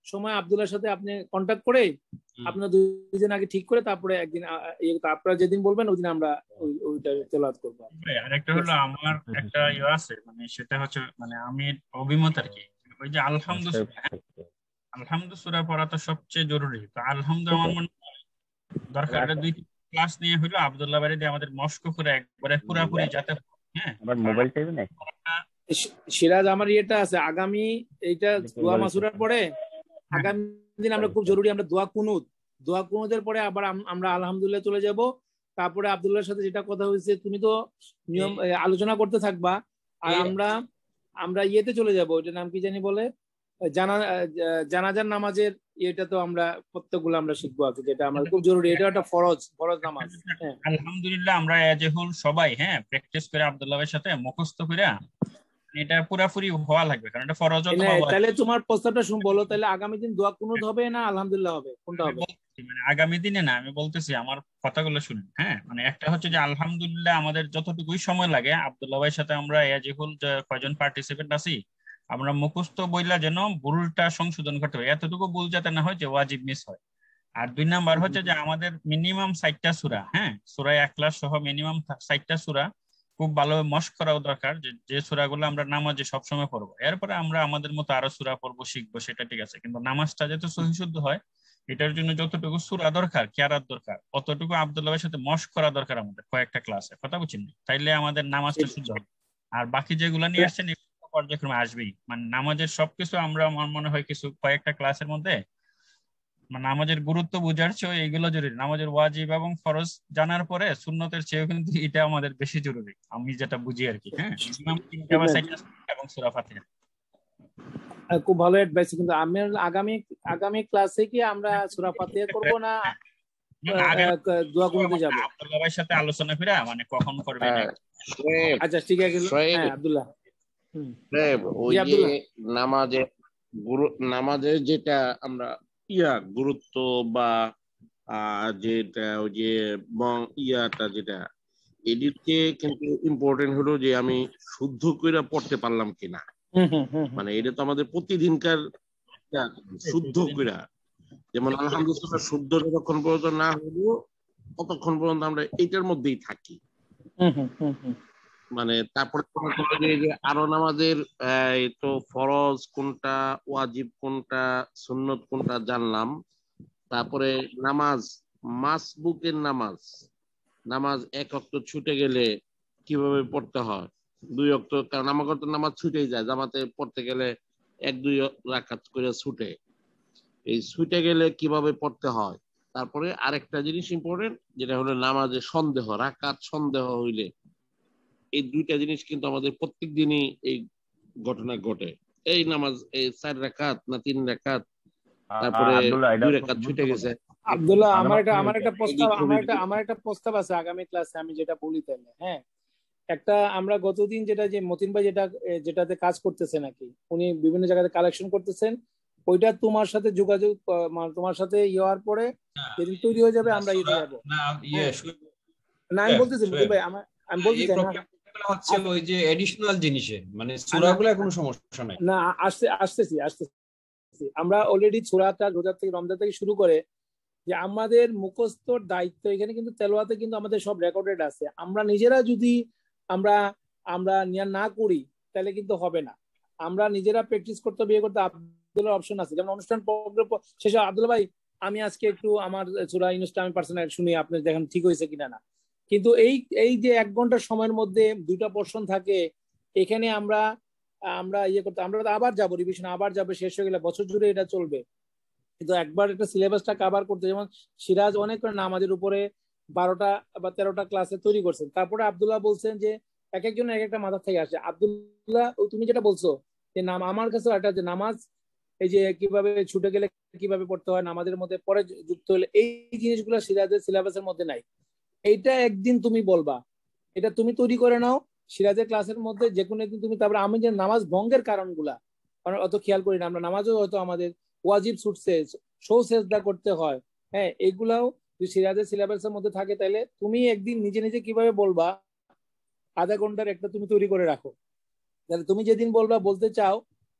সময় আব্দুল্লাহর সাথে আপনি কন্ট্যাক্ট করে আপনার দুইজন আগে ঠিক করে তারপরে একদিন আপনারা যেদিন বলবেন ওই দিন আমরা ওইটা তেলাওয়াত করবো। আরেকটা হলো আমার একটা ইয়ে আছে, মানে সেটা হচ্ছে মানে আমি অভিমত আর কি, ওই যে আলহামদু আলহামদু সূরা পড়া তো সবচেয়ে জরুরি। তো আলহামদু আমার মনে দরকার এটা দুই ক্লাস নিয়ে হলো আব্দুল্লাহ বাড়ি দিয়ে আমাদের মস্ক করে একবারে পুরাপুরি যাতে। হ্যাঁ আবার মোবাইল চাইবে না সিরাজ, আমার ইয়েটা আছে আগামী এইটা দোয়া মাসুরার পরে আগামী দিন আমরা খুব জরুরি আমরা দোয়া কুনুত দোয়া কুনুতের পরে আবার আমরা আলহামদুলিল্লাহ চলে যাব। তারপরে আব্দুল্লাহর সাথে যেটা কথা হয়েছে তুমি তো নিয়ম আলোচনা করতে থাকবা, আর আমরা আমরা ইয়েতে চলে যাব, ওইটার নাম কি জানি বলে জানা জানাজার নামাজের এটা তো আমরা প্রত্যেকগুলো আমরা শিখবো আর কি, যেটা আমাদের খুব জরুরি, এটা একটা ফরজ ফরজ নামাজ। আলহামদুলিল্লাহ আমরা এজেহুল সবাই হ্যাঁ প্র্যাকটিস করে আব্দুল্লাহের সাথে মুখস্থ করে এটা পুরোপুরি হওয়া লাগবে, কারণ এটা ফরজ। তাহলে তোমার প্রস্তাবটা শুন বলো, তাহলে আগামী দিন দোয়া কুনুত হবে না আলহামদুলিল্লাহ হবে, কোনটা হবে? মানে আগামী দিনে না, আমি বলতেছি আমার কথাগুলো শুনুন। হ্যাঁ মানে একটা হচ্ছে যে আলহামদুলিল্লাহ আমাদের যতটুকুই সময় লাগে আব্দুল্লাহ ভাইয়ের সাথে আমরা এজেহুল কয়জন পার্টিসিপেন্ট আছি আমরা মুখস্থ বইলা যেন ভুলটা সংশোধন করতে হবে, এতটুকু ভুল যাতে না হয় যে ওয়াজিব মিস হয়। আর দুই নাম্বার হচ্ছে যে আমাদের মিনিমাম ষাটটা সূরা, হ্যাঁ সূরা ইখলাস সহ মিনিমাম ষাটটা সূরা খুব ভালোভাবে মস্ক করাও দরকার, যে যে সূরাগুলো আমরা নামাজে সবসময় পড়বো। এরপরে আমরা আমাদের মতো আরো সূরা পড়বো শিখবো, সেটা ঠিক আছে, কিন্তু নামাজটা যাতে সহিশুদ্ধ হয় এটার জন্য যতটুকু সূরা দরকার কিরাত দরকার অতটুকু আব্দুল্লাহের সাথে মস্ক করা দরকার আমাদের কয়েকটা ক্লাসে, কথা বুঝছেন? তাইলে আমাদের নামাজটা শুদ্ধ হবে। আর বাকি যেগুলো নিয়ে আসছেন পর্যায়ক্রমে আসবেই, মানে নামাজের সবকিছু আমরা আমার মনে হয় কিছু কয়েকটা ক্লাসের মধ্যে মানে নামাজের গুরুত্ব বোঝার চেয়ে এগুলো জরুরি। নামাজের ওয়াজিব এবং ফরজ জানার পরে সুন্নতের চেয়েও কিন্তু এটা আমাদের বেশি জরুরি, আমি যেটা বুঝি আর কি। হ্যাঁ এবং সূরা ফাতিহা খুব ভালো অ্যাডভাইস, কিন্তু আমি আগামী আগামী ক্লাসে কি আমরা সূরা ফাতিহা করব না দোয়া করতে যাব? আব্দুল্লাহ ভাইয়ের সাথে আলোচনা করে মানে কখন করবে। আচ্ছা ঠিক আছে হ্যাঁ আব্দুল্লাহ ওই যে নামাজের গুরু নামাজের যেটা আমরা ইয়া গুরুত্ব বা যেটা ওই যে ইয়াটা যেটা এদিকে কিন্তু ইম্পর্টেন্ট হলো যে আমি শুদ্ধ করে পড়তে পারলাম কিনা, মানে এটা তো আমাদের প্রতিদিনকার শুদ্ধ করে, যেমন আলহামদুলিল্লাহ শুদ্ধ যতক্ষণ পর্যন্ত না হলো ততক্ষণ পর্যন্ত আমরা এইটার মধ্যেই থাকি। মানে তারপরে আরো নামাজের তো ফরজ কোনটা ওয়াজিব কোনটা সুন্নত কোনটা জানলাম। তারপরে নামাজ মাসবুকের নামাজ নামাজ এক ওয়াক্ত ছুটে গেলে কিভাবে পড়তে হয়, দুই ওয়াক্ত, কারণ আমার তো নামাজ ছুটেই যায়, জামাতে পড়তে গেলে এক দুই রাকাত করে ছুটে, এই ছুটে গেলে কিভাবে পড়তে হয়। তারপরে আরেকটা জিনিস ইম্পর্টেন্ট যেটা হলো নামাজের সন্দেহ, রাকাত সন্দেহ হইলে, এই দুইটা জিনিস কিন্তু আমাদের প্রত্যেক দিনই এই ঘটনা ঘটে। এই নামাজ এই চার রাকাত না তিন রাকাত, তারপরে দুই রাকাত ছুটে গেছে। আব্দুল্লাহ আমার একটা আমার একটা প্রস্তাব আমার একটা আমার একটা প্রস্তাব আছে আগামী ক্লাসে আমি যেটা বলি তাহলে। হ্যাঁ একটা আমরা গতদিন যেটা যে মতিন ভাই যেটা যেটাতে কাজ করতেছে নাকি উনি বিভিন্ন জায়গাতে কালেকশন করতেছেন, ওইটা তোমার সাথে যোগাযোগ তোমার সাথে ইয়ে হওয়ার পরে যেদিন তৈরি হয়ে যাবে আমরা ইয়ে যাবো না। আমি বলতেছি মতিন ভাই আমার আমি বলতে চাই না হচ্ছে ওই যে এডিশনাল জিনিসে মানে সূরাগুলো কোনো সমস্যা নাই না, আসতে আসতেছি আসতেছি আমরা অলরেডি সূরাটা রোজা থেকে রমজান থেকে শুরু করে যে আমাদের মুখস্থর দায়িত্ব এখানে কিন্তু তেলাওয়াতে কিন্তু আমাদের সব রেকর্ডেড আছে। আমরা নিজেরা যদি আমরা আমরা নিয়া না করি তাহলে কিন্তু হবে না। আমরা নিজেরা প্র্যাকটিস করতে বিয়ে করতে আব্দুল্লাহর অপশন আছে, যেমন অনুষ্ঠান শেষে আব্দুল্লাহ ভাই আমি আজকে একটু আমার সূরা ইউনূসটা আমি পার্সোনাল শুনি আপনি দেখেন ঠিক হয়েছে কিনা না। কিন্তু এই এই যে এক ঘন্টার সময়ের মধ্যে দুইটা পোরশন থাকে, এখানে আমরা আমরা ইয়ে করতে আমরা আবার যাবো রিভিশন আবার যাবে, শেষ হয়ে গেলে বছর জুড়ে এটা চলবে। কিন্তু একবার একটা সিলেবাসটা কভার করতে, যেমন সিরাজ অনেক করে নামাজের উপরে বারোটা বা তেরোটা ক্লাসে তৈরি করছেন, তারপরে আব্দুল্লাহ বলছেন যে এক একজন এক একটা মাথা থেকে আসে। আব্দুল্লাহ তুমি যেটা বলছো যে নাম আমার কাছে একটা যে নামাজ এই যে কিভাবে ছুটে গেলে কিভাবে পড়তে হয় নামাজের মধ্যে পরে যুক্ত হলে, এই জিনিসগুলো সিরাজের সিলেবাসের মধ্যে নাই। এইটা একদিন তুমি বলবা, এটা তুমি তৈরি করে নাও সিরাজের ক্লাসের মধ্যে যে কোনো একদিন তুমি। তারপরে আমি যে নামাজ ভঙ্গের কারণগুলা কারণ অত খেয়াল করি না আমরা, নামাজও হয়তো আমাদের ওয়াজিব ছুটছে সৌ সেজদা করতে হয়, হ্যাঁ এগুলাও যদি সিরাজের সিলেবাসের মধ্যে থাকে তাহলে তুমি একদিন নিজে নিজে কিভাবে বলবা আধা ঘন্টার একটা তুমি তৈরি করে রাখো। তাহলে তুমি যেদিন বলবা বলতে চাও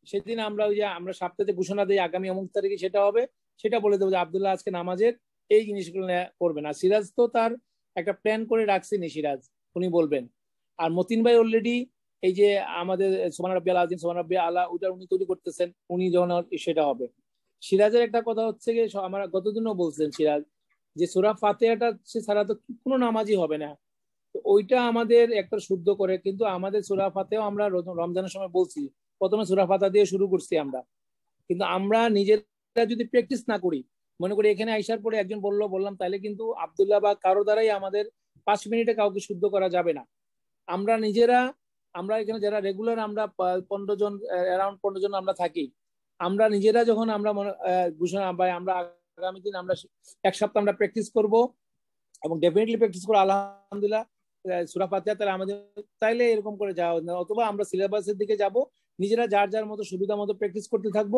সেদিন আমরা ওই যে আমরা সপ্তাহে ঘোষণা দিই আগামী অমুক তারিখে সেটা হবে, সেটা বলে দেবো যে আব্দুল্লাহ আজকে নামাজের এই জিনিসগুলো করবেন। আর সিরাজ তো তার একটা প্ল্যান করে রাখছেনি, সিরাজ উনি বলবেন। আর মতিন ভাই অলরেডি এই যে আমাদের সুবহান রাব্বিয়াল আযীম সুবহান রাব্বিয়াল আলা ওটা উনি তৈরি করতেছেন, উনি যখন সেটা হবে। সিরাজের একটা কথা হচ্ছে যে আমার গতদিনও বলছেন সিরাজ যে সূরা ফাতিহাটা সে ছাড়া তো কোনো নামাজই হবে না, তো ওইটা আমাদের একটা শুদ্ধ করে। কিন্তু আমাদের সূরা ফাতিহা আমরা রমজানের সময় বলছি প্রথমে সূরা ফাতিহা দিয়ে শুরু করছি আমরা, কিন্তু আমরা নিজেরা যদি প্র্যাকটিস না করি, মনে করি এখানে আইসার পরে একজন বললো বললাম, তাহলে কিন্তু আব্দুল্লাহ বা কারো দ্বারাই আমাদের পাঁচ মিনিটে কাউকে শুদ্ধ করা যাবে না। আমরা নিজেরা, আমরা এখানে যারা রেগুলার আমরা পনেরো জন অ্যারাউন্ড পনেরো জন আমরা থাকি, আমরা নিজেরা যখন আমরা ঘোষণা পাই আমরা আগামী দিন আমরা এক সপ্তাহ আমরা প্র্যাকটিস করব এবং ডেফিনেটলি প্র্যাকটিস করবো আলহামদুলিল্লাহ সূরা ফাতিহা, তাহলে আমাদের তাইলে এরকম করে যাওয়া, অথবা আমরা সিলেবাসের দিকে যাব, নিজেরা যার যার মতো সুবিধা মতো প্র্যাকটিস করতে থাকবো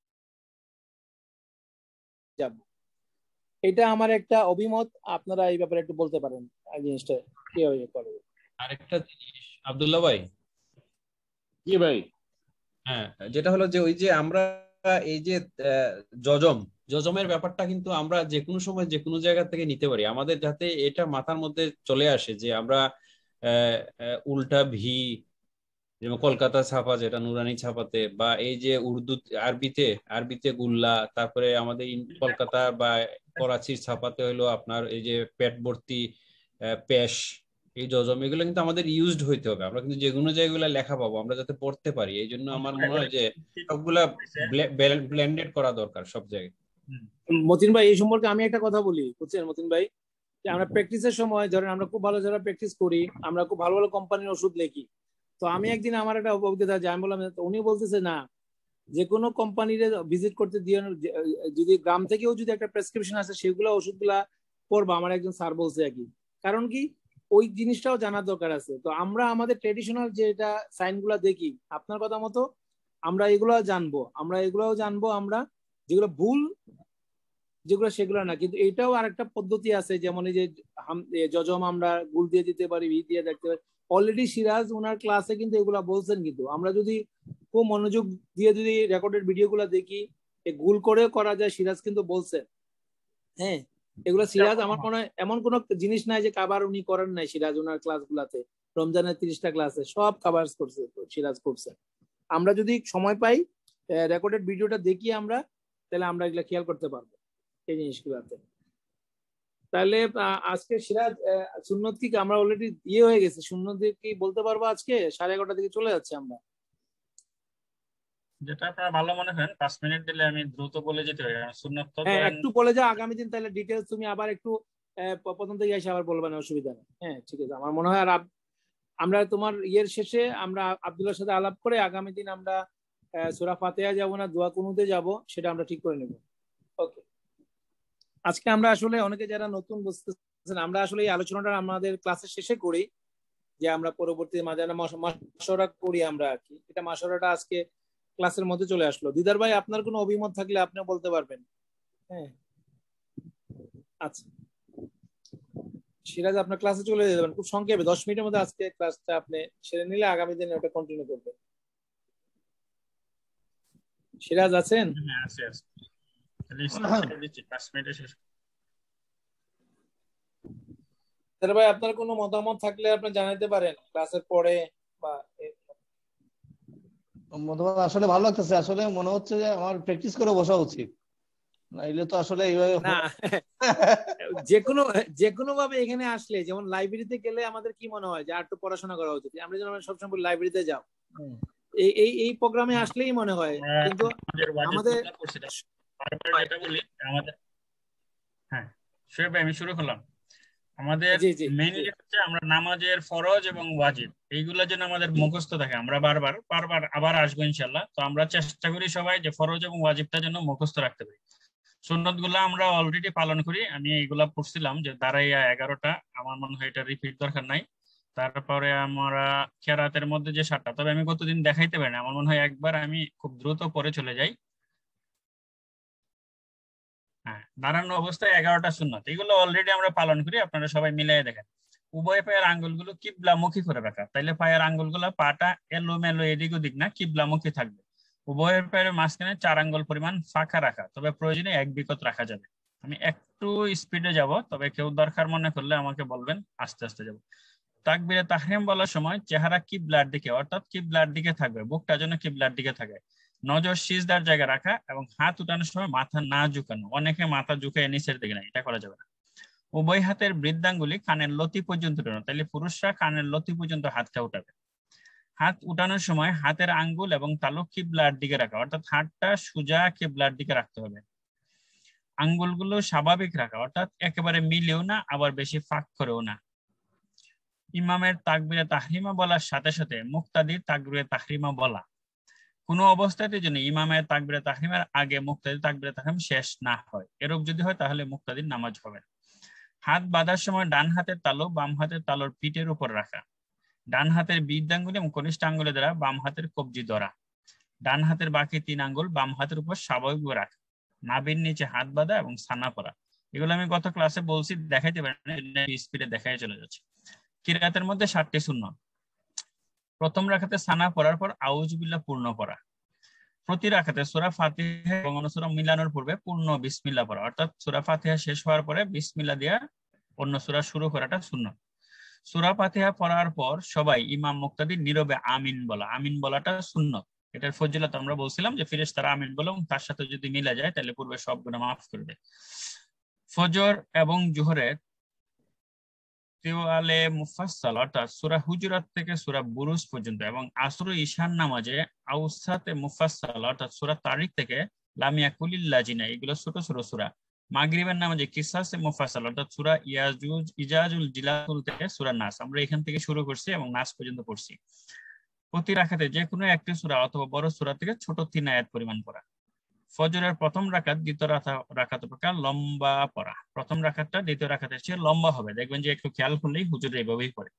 যাব। এটা আমার একটা অভিমত, আপনারা এই ব্যাপারে একটু বলতে পারেন এই জিনিসটা কিভাবে করবে। আরেকটা জিনিস আব্দুল্লাহ ভাই, কি ভাই? হ্যাঁ, যেটা হলো যে ওই যে আমরা এই যে জজম জজমের ব্যাপারটা কিন্তু আমরা যে কোনো সময় যে কোনো জায়গা থেকে নিতে পারি, আমাদের যাতে এটা মাথার মধ্যে চলে আসে যে আমরা উল্টা ভি, যেমন কলকাতা ছাপা যেটা নুরানি ছাপাতে, বা এই যে উর্দু আরবিতে আরবিতে গুল্লা, তারপরে আমাদের কলকাতা বা করাচির ছাপাতে হলো আপনার এই যে পেট ভর্তি পেশ, এই জজম, এগুলো কিন্তু আমাদের ইউজড হইতে হবে। আমরা কিন্তু যে কোনো জায়গাগুলো লেখা পাবো আমরা যাতে পড়তে পারি, এই জন্য আমার মনে হয় যে সবগুলা ব্লেন্ডেড করা দরকার সব জায়গায়। মতিন ভাই এই সম্পর্কে আমি একটা কথা বলি, বুঝছেন মতিন ভাই, যে আমরা প্র্যাকটিসের সময় ধরেন আমরা খুব ভালো যারা প্র্যাকটিস করি, আমরা খুব ভালো ভালো কোম্পানির ওষুধ লিখি। তো আমি একদিন আমার একটা অভিজ্ঞতা আছে, আমি বললাম, উনি বলতেছে না যে কোনো কোম্পানির ভিজিট করতে দিয়ে যদি গ্রাম থেকেও যদি একটা প্রেসক্রিপশন আছে সেগুলো ওষুধগুলা পড়বা, আমার একজন স্যার বলছে আর কি। কারণ কি ওই জিনিসটাও জানার দরকার আছে। তো আমরা আমাদের ট্রেডিশনাল যেটা সাইন গুলা দেখি, আপনার কথা মতো আমরা এগুলো জানবো, আমরা এগুলোও জানবো, আমরা যেগুলো ভুল যেগুলো সেগুলো না। কিন্তু এটাও আরেকটা পদ্ধতি আছে, যেমন এই যে জজম আমরা গুল দিয়ে দিতে পারি, ভি দিয়ে দেখতে পারি। অলরেডি সিরাজ ওনার ক্লাসে কিন্তু এগুলা বলছেন, কিন্তু আমরা যদি খুব মনোযোগ দিয়ে যদি রেকর্ডেড ভিডিও গুলা দেখি, গুল করে করা যায়, সিরাজ কিন্তু বলছেন। হ্যাঁ, এগুলো সিরাজ আমার মনে হয় এমন কোন জিনিস নাই যে কাবার উনি করেন নাই। সিরাজ ওনার ক্লাস গুলাতে রমজানের তিরিশটা ক্লাসে সব কাভার করছে সিরাজ করছে। আমরা যদি সময় পাই রেকর্ডেড ভিডিওটা দেখি আমরা, তাহলে আমরা এগুলা খেয়াল করতে পারবো এই জিনিসগুলাতে। তাহলে আজকে সিরাজ সুন্নত কি আমরা অলরেডি ইয়ে হয়ে গেছে, সুন্নত কি বলতে পারবো আজকে সাড়ে এগারোটা দিকে চলে যাচ্ছে আমরা। যেটা আপনারা ভালো মনে করেন পাঁচ মিনিট দিলে আমি দ্রুত বলে যেতে পারি। সুন্নত তো হ্যাঁ একটু বলে যাও আগামী দিন, তাহলে ডিটেইলস তুমি আবার একটু প্রথম থেকে এসে আবার বলবে না, অসুবিধা নেই। হ্যাঁ ঠিক আছে, আমার মনে হয়। আর আমরা তোমার ইয়ের শেষে আমরা আব্দুল্লাহর সাথে আলাপ করে আগামী দিন আমরা সূরা ফাতিহা যাব না দোয়া কুনুতে যাব, সেটা আমরা ঠিক করে নেব। ওকে, আজকে আমরা আসলে অনেকে যারা নতুন বুঝতেছেন, আমরা আসলে এই আলোচনাটা আমাদের ক্লাসের শেষে করি, যে আমরা পরবর্তী মাঝে মাশওয়ারা করি আমরা আর কি। এটা মাশওয়ারাটা আজকে ক্লাসের মধ্যে চলে আসলো। দিদার ভাই আপনার কোনো অভিমত থাকলে আপনি বলতে পারবেন। হ্যাঁ আচ্ছা, সিরাজ আপনার ক্লাসে চলে যাবেন খুব সংক্ষেপে, দশ মিনিটের মধ্যে আজকে ক্লাসটা আপনি সেরে নিলে আগামী দিনে ওটা কন্টিনিউ করবেন। সিরাজ আছেন? হ্যাঁ আছি আছি, পাঁচ মিনিটে শেষ। দিদার ভাই আপনার কোনো মতামত থাকলে আপনি জানাতে পারেন ক্লাসের পরে বা। মতামত আসলে ভালো লাগতেছে, আসলে মনে হচ্ছে যে আমার প্র্যাকটিস করে বসা উচিত, নাইলে তো আসলে এইভাবে না যে কোনো যে কোনো ভাবে এখানে আসলে, যেমন লাইব্রেরিতে গেলে আমাদের কি মনে হয় যে আর একটু পড়াশোনা করা উচিত, আমরা যেন সবসময় লাইব্রেরিতে যাও, এই এই এই প্রোগ্রামে আসলেই মনে হয়। কিন্তু আমাদের এটা বলি আমাদের, হ্যাঁ শুরু আমি শুরু করলাম। আমাদের মেইনলি হচ্ছে আমরা নামাজের ফরজ এবং ওয়াজিব এইগুলো যেন আমাদের মুখস্থ থাকে, আমরা বারবার বারবার আবার আসবো ইনশাল্লাহ। তো আমরা চেষ্টা করি সবাই যে ফরজ এবং ওয়াজিবটা যেন মুখস্থ রাখতে পারি। সুন্নত গুলা আমরা অলরেডি পালন করি, আমি এইগুলা পড়ছিলাম যে দাঁড়াইয়া এগারোটা, আমার মনে হয় এটা রিপিট দরকার নাই। তারপরে আমরা কেরাতের মধ্যে যে সাতটা, তবে আমি কতদিন দেখাইতে পারি না, আমার মনে হয় একবার আমি খুব দ্রুত পরে চলে যাই। হ্যাঁ, দাঁড়ানো অবস্থায় এগারোটা সুন্নত, এগুলো অলরেডি আমরা পালন করি, আপনারা সবাই মিলাই দেখেন। উভয় পায়ের আঙ্গুলগুলো কিবলামুখী করে রাখা, তাইলে পায়ের আঙ্গুলগুলো পাটা এলো মেলো এদিক ওদিক না, কিবলামুখী থাকবে। উভয়ের পায়ের মাঝখানে চার আঙ্গুল পরিমাণ ফাঁকা রাখা, তবে প্রয়োজনে এক বিকট রাখা যাবে। আমি একটু স্পিডে যাব, তবে কেউ দরকার মনে করলে আমাকে বলবেন, আস্তে আস্তে যাব। তাকবীরে তাহরিম বলার সময় চেহারা কিবলার দিকে অর্থাৎ কিবলার দিকে থাকবে, বুকটা যেন কিবলার দিকে থাকে, নজর সিজদার জায়গায় রাখা এবং হাত উঠানোর সময় মাথা না ঝুঁকানো। অনেকে মাথা ঝুঁকে নিচের দিকে না, এটা করা যাবে না। উভয় হাতের বৃদ্ধাঙ্গুলি কানের লতি পর্যন্ত উঠানো, তাহলে পুরুষরা কানের লতি পর্যন্ত হাতটা উঠাবে। হাত উঠানোর সময় হাতের আঙ্গুল এবং তালু কিবলার দিকে রাখা, অর্থাৎ হাতটা সোজা কিবলার দিকে রাখতে হবে। আঙ্গুলগুলো স্বাভাবিক রাখা, অর্থাৎ একেবারে মিলেও না আবার বেশি ফাঁক করেও না। ইমামের তাকবীরে তাহরিমা বলার সাথে সাথে মুক্তাদির তাকবীরে তাহরিমা বলা। কোনো অবস্থাতে যেন ইমামের তাকবীরে তাহরিমার আগে মুক্তাদির তাকবীরে তাহরিম শেষ না হয়, এরূপ যদি হয় তাহলে মুক্তাদির নামাজ হবে। হাত বাঁধার সময় ডান হাতের তালু বাম হাতের তালুর পিঠের উপর রাখা। ডান হাতের বৃদ্ধাঙ্গুলি এবং কনিষ্ঠ আঙ্গুলের দ্বারা বাম হাতের কবজি ধরা। ডান হাতের বাকি তিন আঙ্গুল বাম হাতের উপর স্বাভাবিকভাবে রাখা। নাভির নিচে হাত বাঁধা এবং ছানা পড়া, এগুলো আমি গত ক্লাসে বলছি, দেখাইতে পারেন, স্পিডে দেখাই চলে যাচ্ছে। কিরাতের মধ্যে সাতটি সুন্নাত। প্রথম রাকাতে ছানা পড়ার পর আউযুবিল্লাহ পূর্ণ পড়া। প্রতি রাকাতে সূরা ফাতিহা এবং অনুসূরা মিলানোর পূর্বে পূর্ণ বিসমিল্লাহ পড়া, অর্থাৎ সূরা ফাতিহা শেষ হওয়ার পরে বিসমিল্লাহ দিয়া অন্য সূরা শুরু করাটা সুন্নাত। সূরা ফাতিহা পড়ার পর সবাই ইমাম মুক্তাদি নীরবে আমিন বলা, আমিন বলাটা সুন্নাত। এটার ফজিলত আমরা বলছিলাম যে ফেরেশতারা আমিন বলে এবং তার সাথে যদি মিলে যায় তাহলে পূর্বে সব গুনাহ মাফ করে দেয়। ফজর এবং জোহরের তিওয়ালে মুফাসসাল অর্থাৎ সূরা হুজুরাত থেকে সূরা বুরুজ পর্যন্ত এবং আসর ও ঈশার নামাজে আউসাতে মুফাসসাল অর্থাৎ সূরা তারিক থেকে লাম ইয়াকুলিল লাজিনা, এগুলো ছোট ছোট সূরা। মাগরিবের নামাজে কিসাসে মুফাসসাল অর্থাৎ সূরা ইয়াজুজ ইজাজুল জিলাতুল থেকে সূরা নাস, আমরা এখান থেকে শুরু করছি এবং নাস পর্যন্ত পড়ছি। প্রতি রাকাতে যে কোনো একটি সূরা অথবা বড় সূরা থেকে ছোট তিন আয়াত পরিমাণ পড়া। ফজরের প্রথম রাকাত দ্বিতীয় রাকাত প্রকার লম্বা পড়া। প্রথম রাকাতটা দ্বিতীয় রাকাতের চেয়ে লম্বা হবে, দেখবেন যে একটু খেয়াল করলেই হুজুর এইভাবেই পড়ে।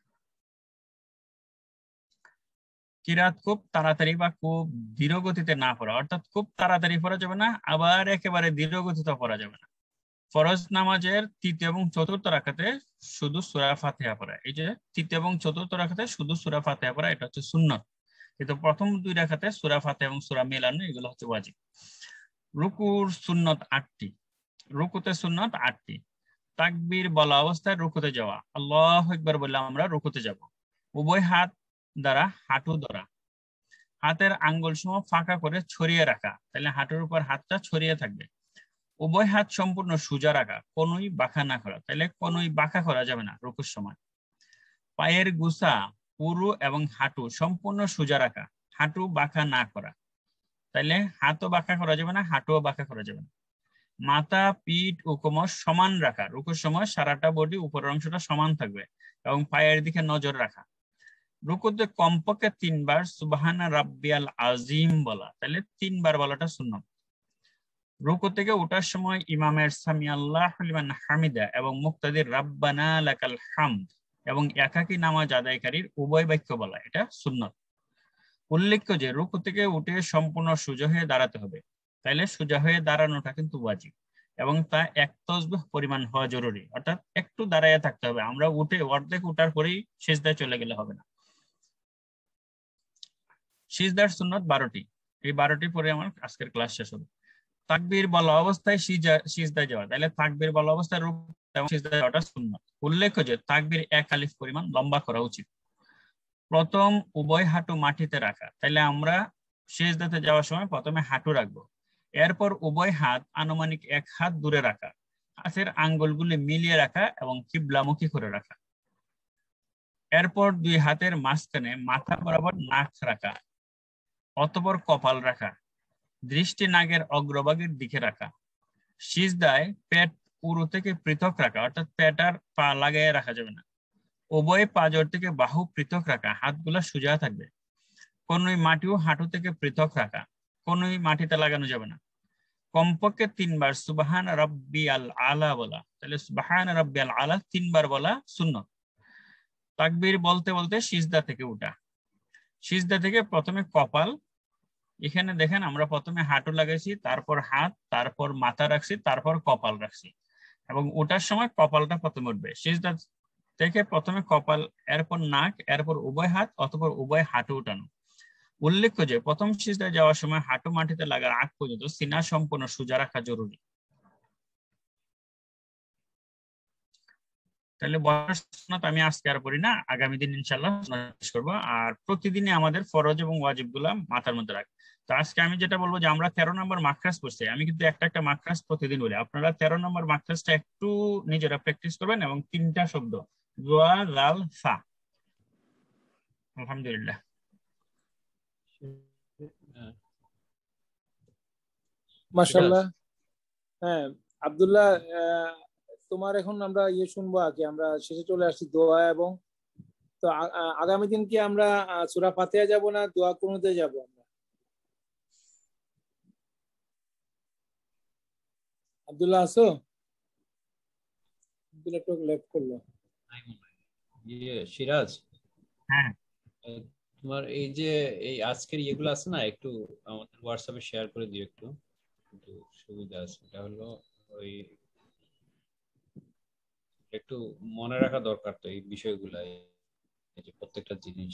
কিরাত খুব তাড়াতাড়ি বা খুব ধীর গতিতে না পড়া, অর্থাৎ খুব তাড়াতাড়ি পড়া যাবে না, আবার একেবারে ধীর গতিতে পড়া যাবে না। ফরজ নামাজের তৃতীয় এবং চতুর্থ রাকাতে শুধু সূরা ফাতিহা পড়া, এই যে তৃতীয় এবং চতুর্থ রাকাতে শুধু সূরা ফাতিহা পড়া, এটা হচ্ছে সুন্নাত। কিন্তু প্রথম দুই রাকাতে সূরা ফাতিহা এবং সূরা মিলানো এগুলো হচ্ছে ওয়াজিব। রুকুর সুন্নত আটটি, রুকুতে সুন্নত আটটি। তাকবীর বলা অবস্থায় রুকুতে যাওয়া, আল্লাহু আকবার বলে আমরা রুকুতে যাব। উভয় হাত দ্বারা হাঁটু ধরা, হাতের আঙ্গুল সমূহ ফাঁকা করে ছড়িয়ে রাখা, তাহলে হাঁটুর উপর হাতটা ছড়িয়ে থাকবে। উভয় হাত সম্পূর্ণ সোজা রাখা, কোনোই বাঁকা না করা, তাহলে কোনোই বাঁকা করা যাবে না রুকুর সময়। পায়ের গুছা পুরু এবং হাঁটু সম্পূর্ণ সোজা রাখা, হাঁটু বাঁকা না করা, তাইলে হাতও বাঁকা করা যাবে না, হাঁটুও বাঁকা করা যাবে না। মাথা পিঠ ও কোমর সমান রাখা, রুকুর সময় সারাটা বডি উপরের অংশটা সমান থাকবে এবং পায়ের দিকে নজর রাখা। রুকুতে কমপক্ষে তিনবার সুবহানা রাব্বিয়াল আযীম বলা, তাহলে তিনবার বলাটা সুন্নাত। রুকু থেকে ওঠার সময় ইমামের সামি আল্লাহু লিমান হামিদা এবং মুক্তাদির রাব্বানা লাকাল হামদ এবং একাকী নামাজ আদায়কারীর উভয় বাক্য বলা, এটা সুন্নাত। উল্লেখ্য যে রুকু থেকে উঠে সম্পূর্ণ সোজা হয়ে দাঁড়াতে হবে, তাইলে সোজা হয়ে দাঁড়ানোটা কিন্তু ওয়াজিব এবং তা এক তাসবিহ পরিমাণ হওয়া জরুরি, অর্থাৎ একটু দাঁড়ায় থাকতে হবে। আমরা উঠে অর্ধেক উঠার পরেই সিজদায় চলে গেলে হবে না। সিজদার সুন্নাত বারোটি, এই বারোটি পরে আমার আজকের ক্লাস শেষ হবে। তাকবীর বলা অবস্থায় সিজদায় যাওয়া, তাহলে তাকবীর বলা অবস্থায় রুকু এবং সিজদায় যাওয়াটা সুন্নাত। উল্লেখ্য যে তাকবীর এক আলিফ পরিমাণ লম্বা করা উচিত। প্রথম উভয় হাঁটু মাটিতে রাখা, তাহলে আমরা সিজদাতে যাওয়ার সময় প্রথমে হাঁটু রাখবো, এরপর উভয় হাত আনুমানিক এক হাত দূরে রাখা, হাতের আঙ্গুলগুলি মিলিয়ে রাখা এবং কিবলামুখী করে রাখা। এরপর দুই হাতের মাঝখানে মাথা বরাবর নাক রাখা, অতঃপর কপাল রাখা, দৃষ্টি নাগের অগ্রভাগের দিকে রাখা। সিজদায় পেট উরু থেকে পৃথক রাখা, অর্থাৎ পেট আর পা লাগাইয়া রাখা যাবে না। উভয় পাজর থেকে বাহু পৃথক রাখা, হাতগুলা সোজা থাকবে। কোনোই মাটিও হাঁটু থেকে পৃথক রাখা, কোনোই মাটিতে লাগানো যাবে না। কমপক্ষে তিনবার সুবহান রাব্বিয়াল আলা বলা, তাহলে সুবহান রাব্বিয়াল আলা তিনবার বলা সুন্নাত। তাকবীর বলতে বলতে সিজদা থেকে উঠা, সিজদা থেকে প্রথমে কপাল, এখানে দেখেন আমরা প্রথমে হাঁটু লাগাইছি, তারপর হাত, তারপর মাথা রাখছি, তারপর কপাল রাখছি এবং ওঠার সময় কপালটা প্রথমে উঠবে। সিজদা থেকে প্রথমে কপাল, এরপর নাক, এরপর উভয় হাত, অতঃপর উভয় হাঁটু উঠানো। উল্লেখ্য যে প্রথম সিজদায় যাওয়ার সময় হাঁটু মাটিতে লাগার আগ পর্যন্ত সিনা সম্পূর্ণ সোজা রাখা জরুরি। তাহলে বয়স সুন্নাত আমি আজকে আর পড়ি না, আগামী দিন ইনশাআল্লাহ শেষ করবো। আর প্রতিদিনই আমাদের ফরজ এবং ওয়াজিব গুলা মাথার মধ্যে রাখ। তো আজকে আমি যেটা বলবো যে আমরা তেরো নম্বর মাখরাজ পড়ছি, আমি কিন্তু একটা একটা মাখরাজ প্রতিদিন বলি, আপনারা তেরো নম্বর মাখরাজটা একটু নিজেরা প্র্যাকটিস করবেন এবং তিনটা শব্দ জোয়া লাল ফা। আলহামদুলিল্লাহ। মাশাআল্লাহ। হ্যাঁ আব্দুল্লাহ, তোমার এখন আমরা ইয়ে শুনবো আগে, আমরা শেষে চলে আসছি দোয়া এবং তো আগামী দিন কি আমরা সূরা ফাতিহা যাব না দোয়া কুনুতে যাব? আমরা আব্দুল্লাহ আছো? আব্দুল্লাহ তো লেফট করলো। ইয়ে সিরাজ, হ্যাঁ তোমার এই যে এই আজকের ইয়েগুলো আছে না, একটু আমাদের হোয়াটসঅ্যাপে শেয়ার করে দিও একটু, একটু সুবিধা আছে। এটা হলো ওই একটু মনে রাখা দরকার তো এই বিষয়গুলা, এই যে প্রত্যেকটা জিনিস।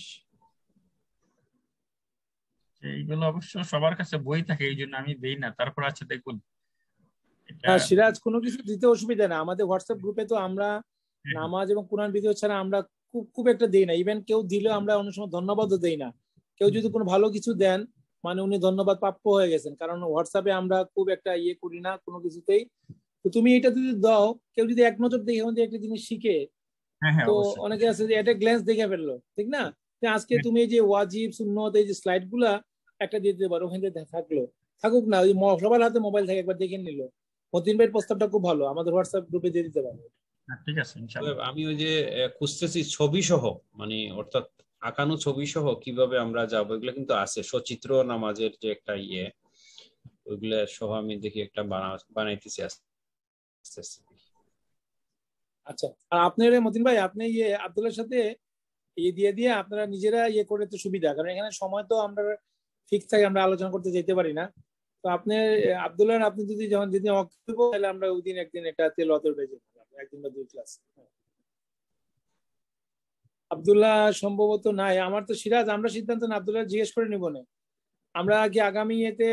এইগুলো অবশ্য সবার কাছে বই থাকে, এই জন্য আমি দেই না। তারপর আছে দেখুন, হ্যাঁ সিরাজ, কোনো কিছু দিতে অসুবিধা না। আমাদের হোয়াটসঅ্যাপ গ্রুপে তো আমরা নামাজ এবং কোরআন ভিডিও ছাড়া আমরা খুব খুব একটা দেই না। ইভেন কেউ দিলেও আমরা অনেক সময় ধন্যবাদও দেই না। কেউ যদি কোনো ভালো কিছু দেন মানে উনি ধন্যবাদ প্রাপ্য হয়ে গেছেন, কারণ হোয়াটসঅ্যাপে আমরা খুব একটা ইয়ে করি না কোনো কিছুতেই। তো তুমি এটা যদি দাও, কেউ যদি এক নজর দেখে আমাদের একটা জিনিস শিখে, তো অনেকে আছে যে এটা গ্ল্যান্স দেখে ফেললো, ঠিক না? আজকে তুমি এই যে ওয়াজিব সুন্নত এই যে স্লাইড গুলা একটা দিয়ে দিতে পারো, ওখানে থাকলো থাকুক না, ওই সবার হাতে মোবাইল থাকে, একবার দেখে নিল। মতিন ভাইয়ের প্রস্তাবটা খুব ভালো, আমাদের হোয়াটসঅ্যাপ গ্রুপে দিয়ে দিতে পারো। ঠিক আছে ইনশাআল্লাহ। আমি ওই যে খুঁজতেছি ছবি সহ, মানে অর্থাৎ আঁকানো ছবি সহ কিভাবে আমরা যাবো, এগুলো কিন্তু আছে। সচিত্র নামাজের যে একটা ইয়ে, ওইগুলা সহ আমি দেখি একটা বানাইতেছি আস্তে আস্তে। আচ্ছা, আর আপনার মতিন ভাই আপনি ইয়ে আব্দুল্লাহর সাথে ইয়ে দিয়ে দিয়ে আপনারা নিজেরা ইয়ে করে তো সুবিধা, কারণ এখানে সময় তো আমরা ফিক্স থাকে, আমরা আলোচনা করতে যেতে পারি না। তো আপনি আব্দুল্লাহ আপনি যদি যখন যদি অক্টোবর, তাহলে আমরা ওই দিন একদিন এটাতে লতের বেজে একদিন বা দুই ক্লাস। আব্দুল্লাহ সম্ভবত নাই। আমার তো সিরাজ, আমরা সিদ্ধান্ত না আব্দুল্লাহ জিজ্ঞেস করে নিব না, আমরা কি আগামী এতে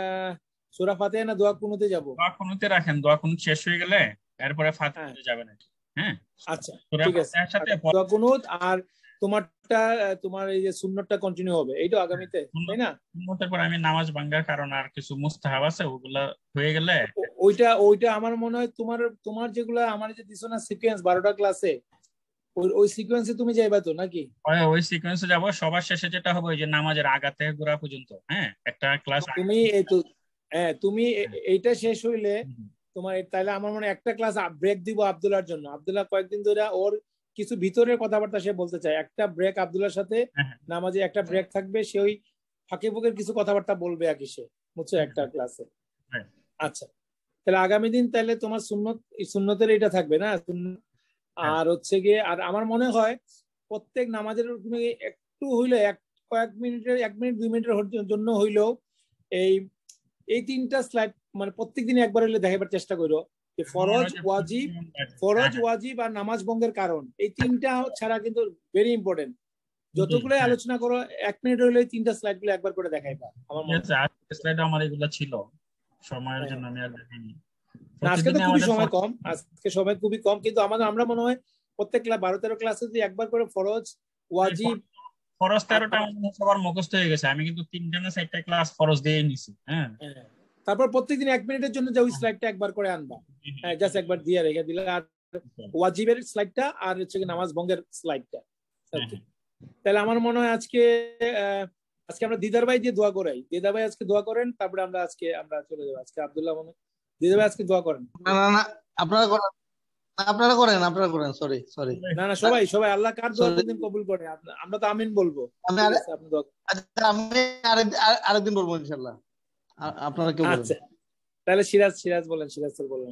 সূরা ফাতিহা না দোয়া কুনুতে যাব? দোয়া কুনুতে রাখেন, দোয়া কুনুত শেষ হয়ে গেলে এরপরে ফাতিহাতে যাবেন। হ্যাঁ আচ্ছা ঠিক আছে, দোয়া কুনুত আর তোমারটা তোমার এই যে সুন্নতটা কন্টিনিউ হবে, এইটা আগামীতে, তাই না? সুন্নতের পর আমি নামাজ ভাঙ্গার কারণ আর কিছু মুস্তাহাব আছে, ওগুলা হয়ে গেলে ওইটা ওইটা আমার মনে হয় তোমার তোমার যেগুলা আমার যে দিছো না সিকোয়েন্স বারোটা ক্লাসে, ওই ওই সিকোয়েন্সে তুমি যাইবা তো নাকি? ওই ওই সিকোয়েন্সে যাব। সবার শেষে যেটা হবে ওই যে নামাজের আগা থেকে গোড়া পর্যন্ত, হ্যাঁ একটা ক্লাস তুমি এই তো হ্যাঁ তুমি এইটা শেষ হইলে তোমার, তাহলে আমার মনে একটা ক্লাস ব্রেক দিব আব্দুল্লাহর জন্য। আব্দুল্লাহ কয়েকদিন ধরে ওর কিছু ভিতরের কথাবার্তা সে বলতে চায়, একটা ব্রেক আব্দুল্লাহর সাথে নামাজে একটা ব্রেক থাকবে, সে ওই ফাঁকে ফুকের কিছু কথাবার্তা বলবে আর কি সে, বুঝছো, একটা ক্লাসে। আচ্ছা তাহলে আগামী দিন তাহলে তোমার সুন্নত সুন্নতের এটা থাকবে না, আর হচ্ছে গিয়ে আর আমার মনে হয় প্রত্যেক নামাজের তুমি একটু হইলে এক কয়েক মিনিটের এক মিনিট দুই মিনিটের জন্য হইলেও এই এই তিনটা স্লাইড মানে প্রত্যেকদিন একবার হইলে দেখাবার চেষ্টা করো। ফরজ ওয়াজিব ফরজ ওয়াজিব আর নামাজ ভঙ্গের কারণ, এই তিনটা ছাড়া কিন্তু ভেরি ইম্পর্টেন্ট। যতগুলোই আলোচনা করো এক মিনিট হইলে তিনটা স্লাইড গুলো একবার করে দেখাইবা। আমার মনে হয় স্লাইড আমার এগুলো ছিল, সময়ের জন্য আমি আর দেখিনি। আজকে তো খুবই সময় কম, আজকে সময় খুবই কম, কিন্তু আমাদের আমরা মনে হয় প্রত্যেক ক্লাস বারো তেরো ক্লাসে যদি একবার করে ফরজ ওয়াজিব ফরজ তেরোটা সবার মুখস্থ হয়ে গেছে, আমি কিন্তু তিনটা না চারটা ক্লাস ফরজ দিয়ে নিছি। হ্যাঁ তারপর প্রত্যেকদিন এক মিনিটের জন্য যে ওই স্লাইডটা একবার করে আনবা, হ্যাঁ জাস্ট একবার দিয়ে রেখে দিলে, আর ওয়াজিবের স্লাইডটা আর হচ্ছে নামাজ ভঙ্গের স্লাইডটা। তাহলে আমার মনে হয় আজকে আজকে আমরা দিদার ভাই দিয়ে দোয়া করাই। দিদার ভাই আজকে দোয়া করেন, তারপরে আমরা আজকে আমরা চলে যাবো। আজকে আব্দুল্লাহ মনে দিদার ভাই আজকে দোয়া করেন। না না না আপনারা করেন, আপনারা করেন আপনারা করেন সরি সরি না না সবাই সবাই আল্লাহ কার দোয়া কোনদিন কবুল করে, আমরা তো আমিন বলবো। আমি আমি আরেকদিন বলবো ইনশাআল্লাহ, আপনারা কেউ বলেন। আচ্ছা তাহলে সিরাজ সিরাজ বলেন, সিরাজ স্যার বলেন।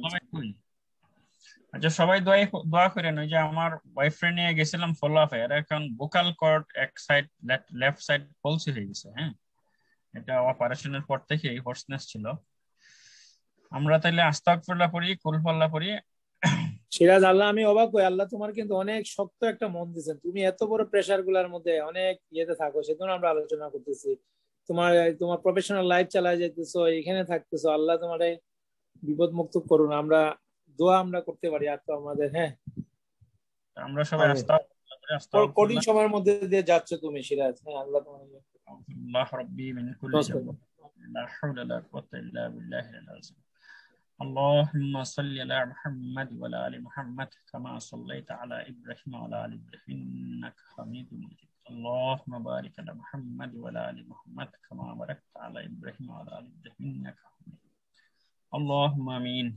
আচ্ছা সবাই দোয়া দোয়া করেন। ওই যে আমার বয়ফ্রেন্ড নিয়ে গেছিলাম ফলোআপে, এর এখন ভোকাল কর্ড এক সাইড লেফট সাইড পলসি হয়ে গেছে। হ্যাঁ এটা অপারেশনের পর থেকে এই হোর্সনেস ছিল। আমরা তাইলে আস্তাগফিরুল্লাহ পড়ি, কুল হুয়াল্লাহ পড়ি। সিরাজ, আল্লাহ আমি অবাক হই, আল্লাহ তোমার কিন্তু অনেক শক্ত একটা মন দিয়েছেন। তুমি এত বড় প্রেসার গুলার মধ্যে অনেক ইয়েতে থাকো, সেজন্য আমরা আলোচনা করতেছি। তোমার তোমার প্রফেশনাল লাইফ চালায় যেতেছো, এখানে থাকতেছো, আল্লাহ তোমার বিপদ মুক্ত করুন। আমরা দোয়া আমরা করতে পারি আর তো আমাদের। হ্যাঁ, আমরা সবাই আস্তাগফিরুল্লাহ কঠিন সময়ের মধ্যে দিয়ে যাচ্ছ তুমি সিরাজ। হ্যাঁ, আল্লাহ তোমার আল্লাহ রাব্বি মিন কুল্লি জামব লা হাওলা ওয়া লা কুওয়াতা ইল্লা বিল্লাহিল আযীম। اللهم صل على محمد وعلى ال محمد كما صليت على ابراهيم وعلى ال ابراهيم انك حميد مجيد. اللهم بارك على محمد وعلى ال محمد كما باركت على ابراهيم وعلى ال ابراهيم انك حميد. اللهم امين.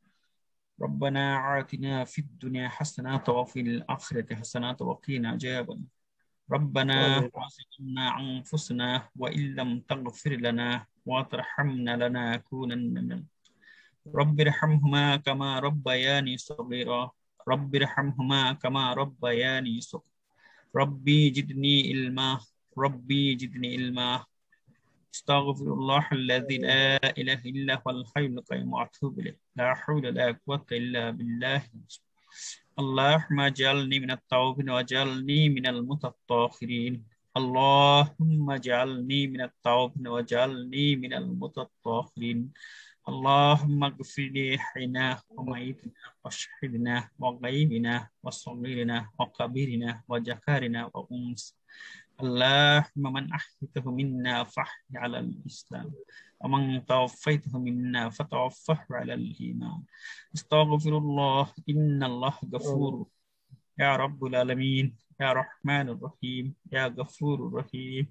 ربنا آتنا في الدنيا حسنة وفي الآخرة حسنة وقنا عذاب النار. ربنا ظلمنا أنفسنا وإن لم تغفر لنا وترحمنا لنكونن من رب ارحمهما كما ربياني صغيرا. رب ارحمهما كما ربياني صغيرا. ربي زدني علما. ربي زدني علما. استغفر الله الذي لا إله إلا هو الحي القيوم وأتوب إليه. لا حول ولا قوة إلا بالله. اللهم اجعلني من التوابين واجعلني من المتطهرين. اللهم اجعلني من التوابين واجعلني من المتطهرين. اللهم اغفر لي حينا وميتنا وشهدنا وغيبنا وصغيرنا وكبيرنا وذكرنا وأنثى. اللهم من أحييته منا فأحي على الإسلام ومن توفيته منا فتوفه على الإيمان. استغفر الله إن الله غفور. يا رب العالمين يا رحمن الرحيم يا غفور الرحيم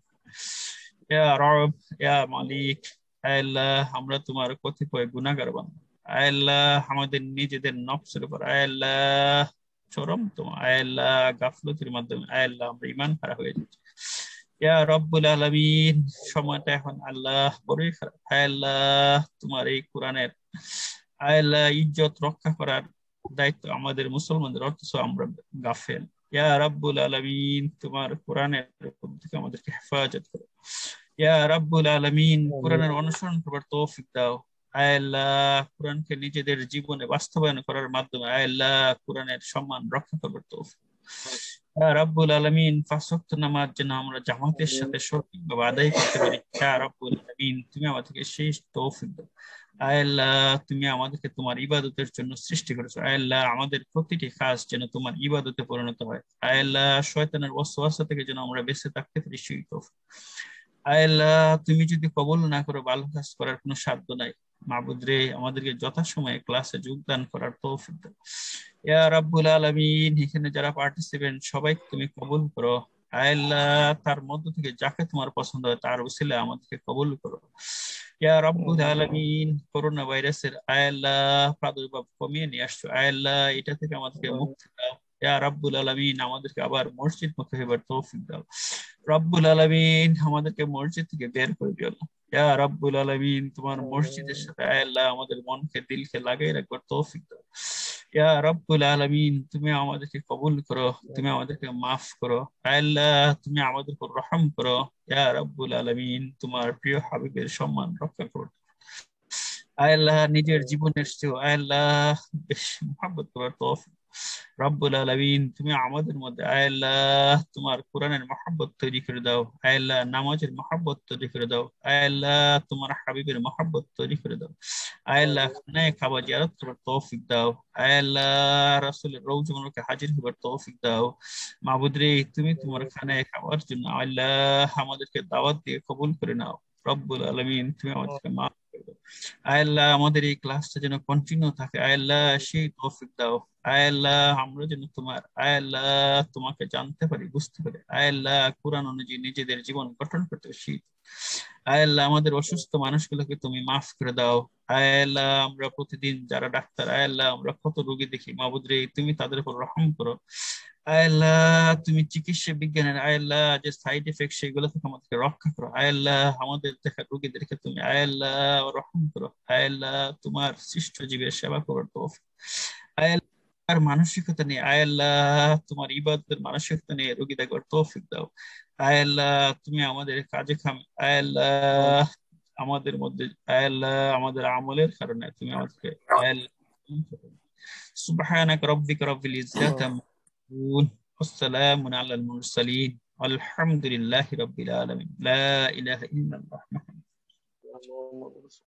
يا رب يا مالك. আল্লাহ, আমরা তোমার কতিপয় গুনাহগার বান্দা। আল্লাহ, আমাদের নিজেদের নফসের উপর আল্লাহ চরম তোমার আল্লাহ গাফলতির মাধ্যমে আল্লাহ আমরা ঈমান হারা হয়ে যাচ্ছি। ইয়া রব্বুল আলামিন, সময়টা এখন আল্লাহ বড়ই খারাপ। আল্লাহ, তোমার এই কোরআনের আল্লাহ ইজ্জত রক্ষা করার দায়িত্ব আমাদের মুসলমানদের, অথচ আমরা গাফেল। ইয়া রব্বুল আলামিন, তোমার কোরআনের উপর থেকে আমাদেরকে হেফাজত করো। ইয়া রাব্বুল আলামিন, কোরআনের অনুসরণ করবার তৌফিক দাও। আল্লাহ, কোরআনকে নিজেদের জীবনে বাস্তবায়ন করার মাধ্যমে আল্লাহ কোরআনের সম্মান রক্ষা করবার তৌফিক। ইয়া রাব্বুল আলামিন, পাঁচ ওয়াক্ত নামাজ যেন আমরা জামাতের সাথে সঠিকভাবে আদায় করতে পারি। ইয়া রাব্বুল আলামিন, তুমি আমাদেরকে সেই তৌফিক দাও। আল্লাহ, তুমি আমাদেরকে তোমার ইবাদতের জন্য সৃষ্টি করেছো। আল্লাহ, আমাদের প্রতিটি কাজ যেন তোমার ইবাদতে পরিণত হয়। আল্লাহ, শয়তানের ওয়াসওয়াসা থেকে যেন আমরা বেঁচে থাকতে পারি সেই তৌফিক। আল্লাহ, তুমি যদি কবুল না করো, ভালো কাজ করার কোনো সাধ্য নাই। মাবুদ রে, আমাদেরকে যথাসময়ে ক্লাসে যোগদান করার তৌফিক দাও। ইয়া রাব্বুল আলামিন, এখানে যারা পার্টিসিপেন্ট সবাই তুমি কবুল করো। আল্লাহ, তার মধ্য থেকে যাকে তোমার পছন্দ হয় তার উসিলায় আমাদেরকে কবুল করো। ইয়া রাব্বুল আলামিন, করোনা ভাইরাসের আল্লাহ প্রাদুর্ভাব কমিয়ে নিয়ে আসছো। আল্লাহ, এটা থেকে আমাদেরকে মুক্তি দাও। ইয়া রাব্বুল আলামিন, আমাদেরকে আবার মসজিদ মুখী হবার তৌফিক দাও। রব্বুল আলামিন, আমাদেরকে মসজিদ থেকে বের করে দিও না। ইয়া রাব্বুল আলামিন, তোমার মসজিদের সাথে আল্লাহ আমাদের মনকে দিলকে লাগিয়ে রাখবার তৌফিক দাও। ইয়া রাব্বুল আলামিন, তুমি আমাদেরকে কবুল করো, তুমি আমাদেরকে মাফ করো। আল্লাহ, তুমি আমাদের উপর রহম করো। ইয়া রাব্বুল আলামিন, তোমার প্রিয় হাবিবের সম্মান রক্ষা করো। আল্লাহ, নিজের জীবনের চেয়েও আল্লাহ বেশি মহব্বত করার তৌফিক। রব্বুল আলামিন, তুমি আমাদের মধ্যে আল্লাহ তোমার কোরআনের মহব্বত তৈরি করে দাও। আল্লাহ, নামাজের মহব্বত তৈরি করে দাও। আল্লাহ, তোমার হাবিবের মহব্বত তৈরি করে দাও। আল্লাহ, খানায়ে কাবা জিয়ারত করার তৌফিক দাও। আল্লাহ, রাসূলের রওজা মুবারকে হাজির হবার তৌফিক দাও। মাবুদ রে, তুমি তোমার খানায়ে কাবার জন্য আল্লাহ আমাদেরকে দাওয়াত দিয়ে কবুল করে নাও। রব্বুল আলামিন, তুমি আমাদেরকে মাফ করে দাও। আল্লাহ, আমাদের এই ক্লাসটা যেন কন্টিনিউ থাকে আল্লাহ সেই তৌফিক দাও। আল্লাহ, আমরা যেন তোমার আল্লাহ তোমাকে জানতে পারি, বুঝতে পারি। আল্লাহ, কোরআন অনুযায়ী নিজেদের জীবন গঠন করতে শিখি। আল্লাহ, আমাদের অসুস্থ মানুষগুলোকে তুমি মাফ করে দাও। আল্লাহ, আমরা প্রতিদিন যারা ডাক্তার আল্লাহ আমরা কত রোগী দেখি, মাবুদ রে তুমি তাদের উপর রহম করো। আল্লাহ, তুমি চিকিৎসা বিজ্ঞানের আল্লাহ যে সাইড এফেক্ট সেগুলো থেকে আমাদেরকে রক্ষা করো। আল্লাহ, আমাদের দেখা রোগীদেরকে তুমি আল্লাহ রহম করো। আল্লাহ, তোমার সৃষ্ট জীবের সেবা করার তৌফিক। আল্লাহ, আর মানসিকতা নিয়ে আল্লাহ তোমার ইবাদতের মানসিকতা নিয়ে রোগী দেখবার তৌফিক দাও। আল্লাহ, তুমি আমাদের কাজে খামে আল্লাহ আমাদের মধ্যে আল্লাহ আমাদের আমলের কারণে তুমি আমাদেরকে সুবহানাকা রাব্বিকা রাব্বিল ইজ্জাতি আম্মা ইয়াসিফুন ওয়া সালামুন আলাল মুরসালিন আলহামদুলিল্লাহি রাব্বিল আলামিন লা ইলাহা ইল্লাল্লাহ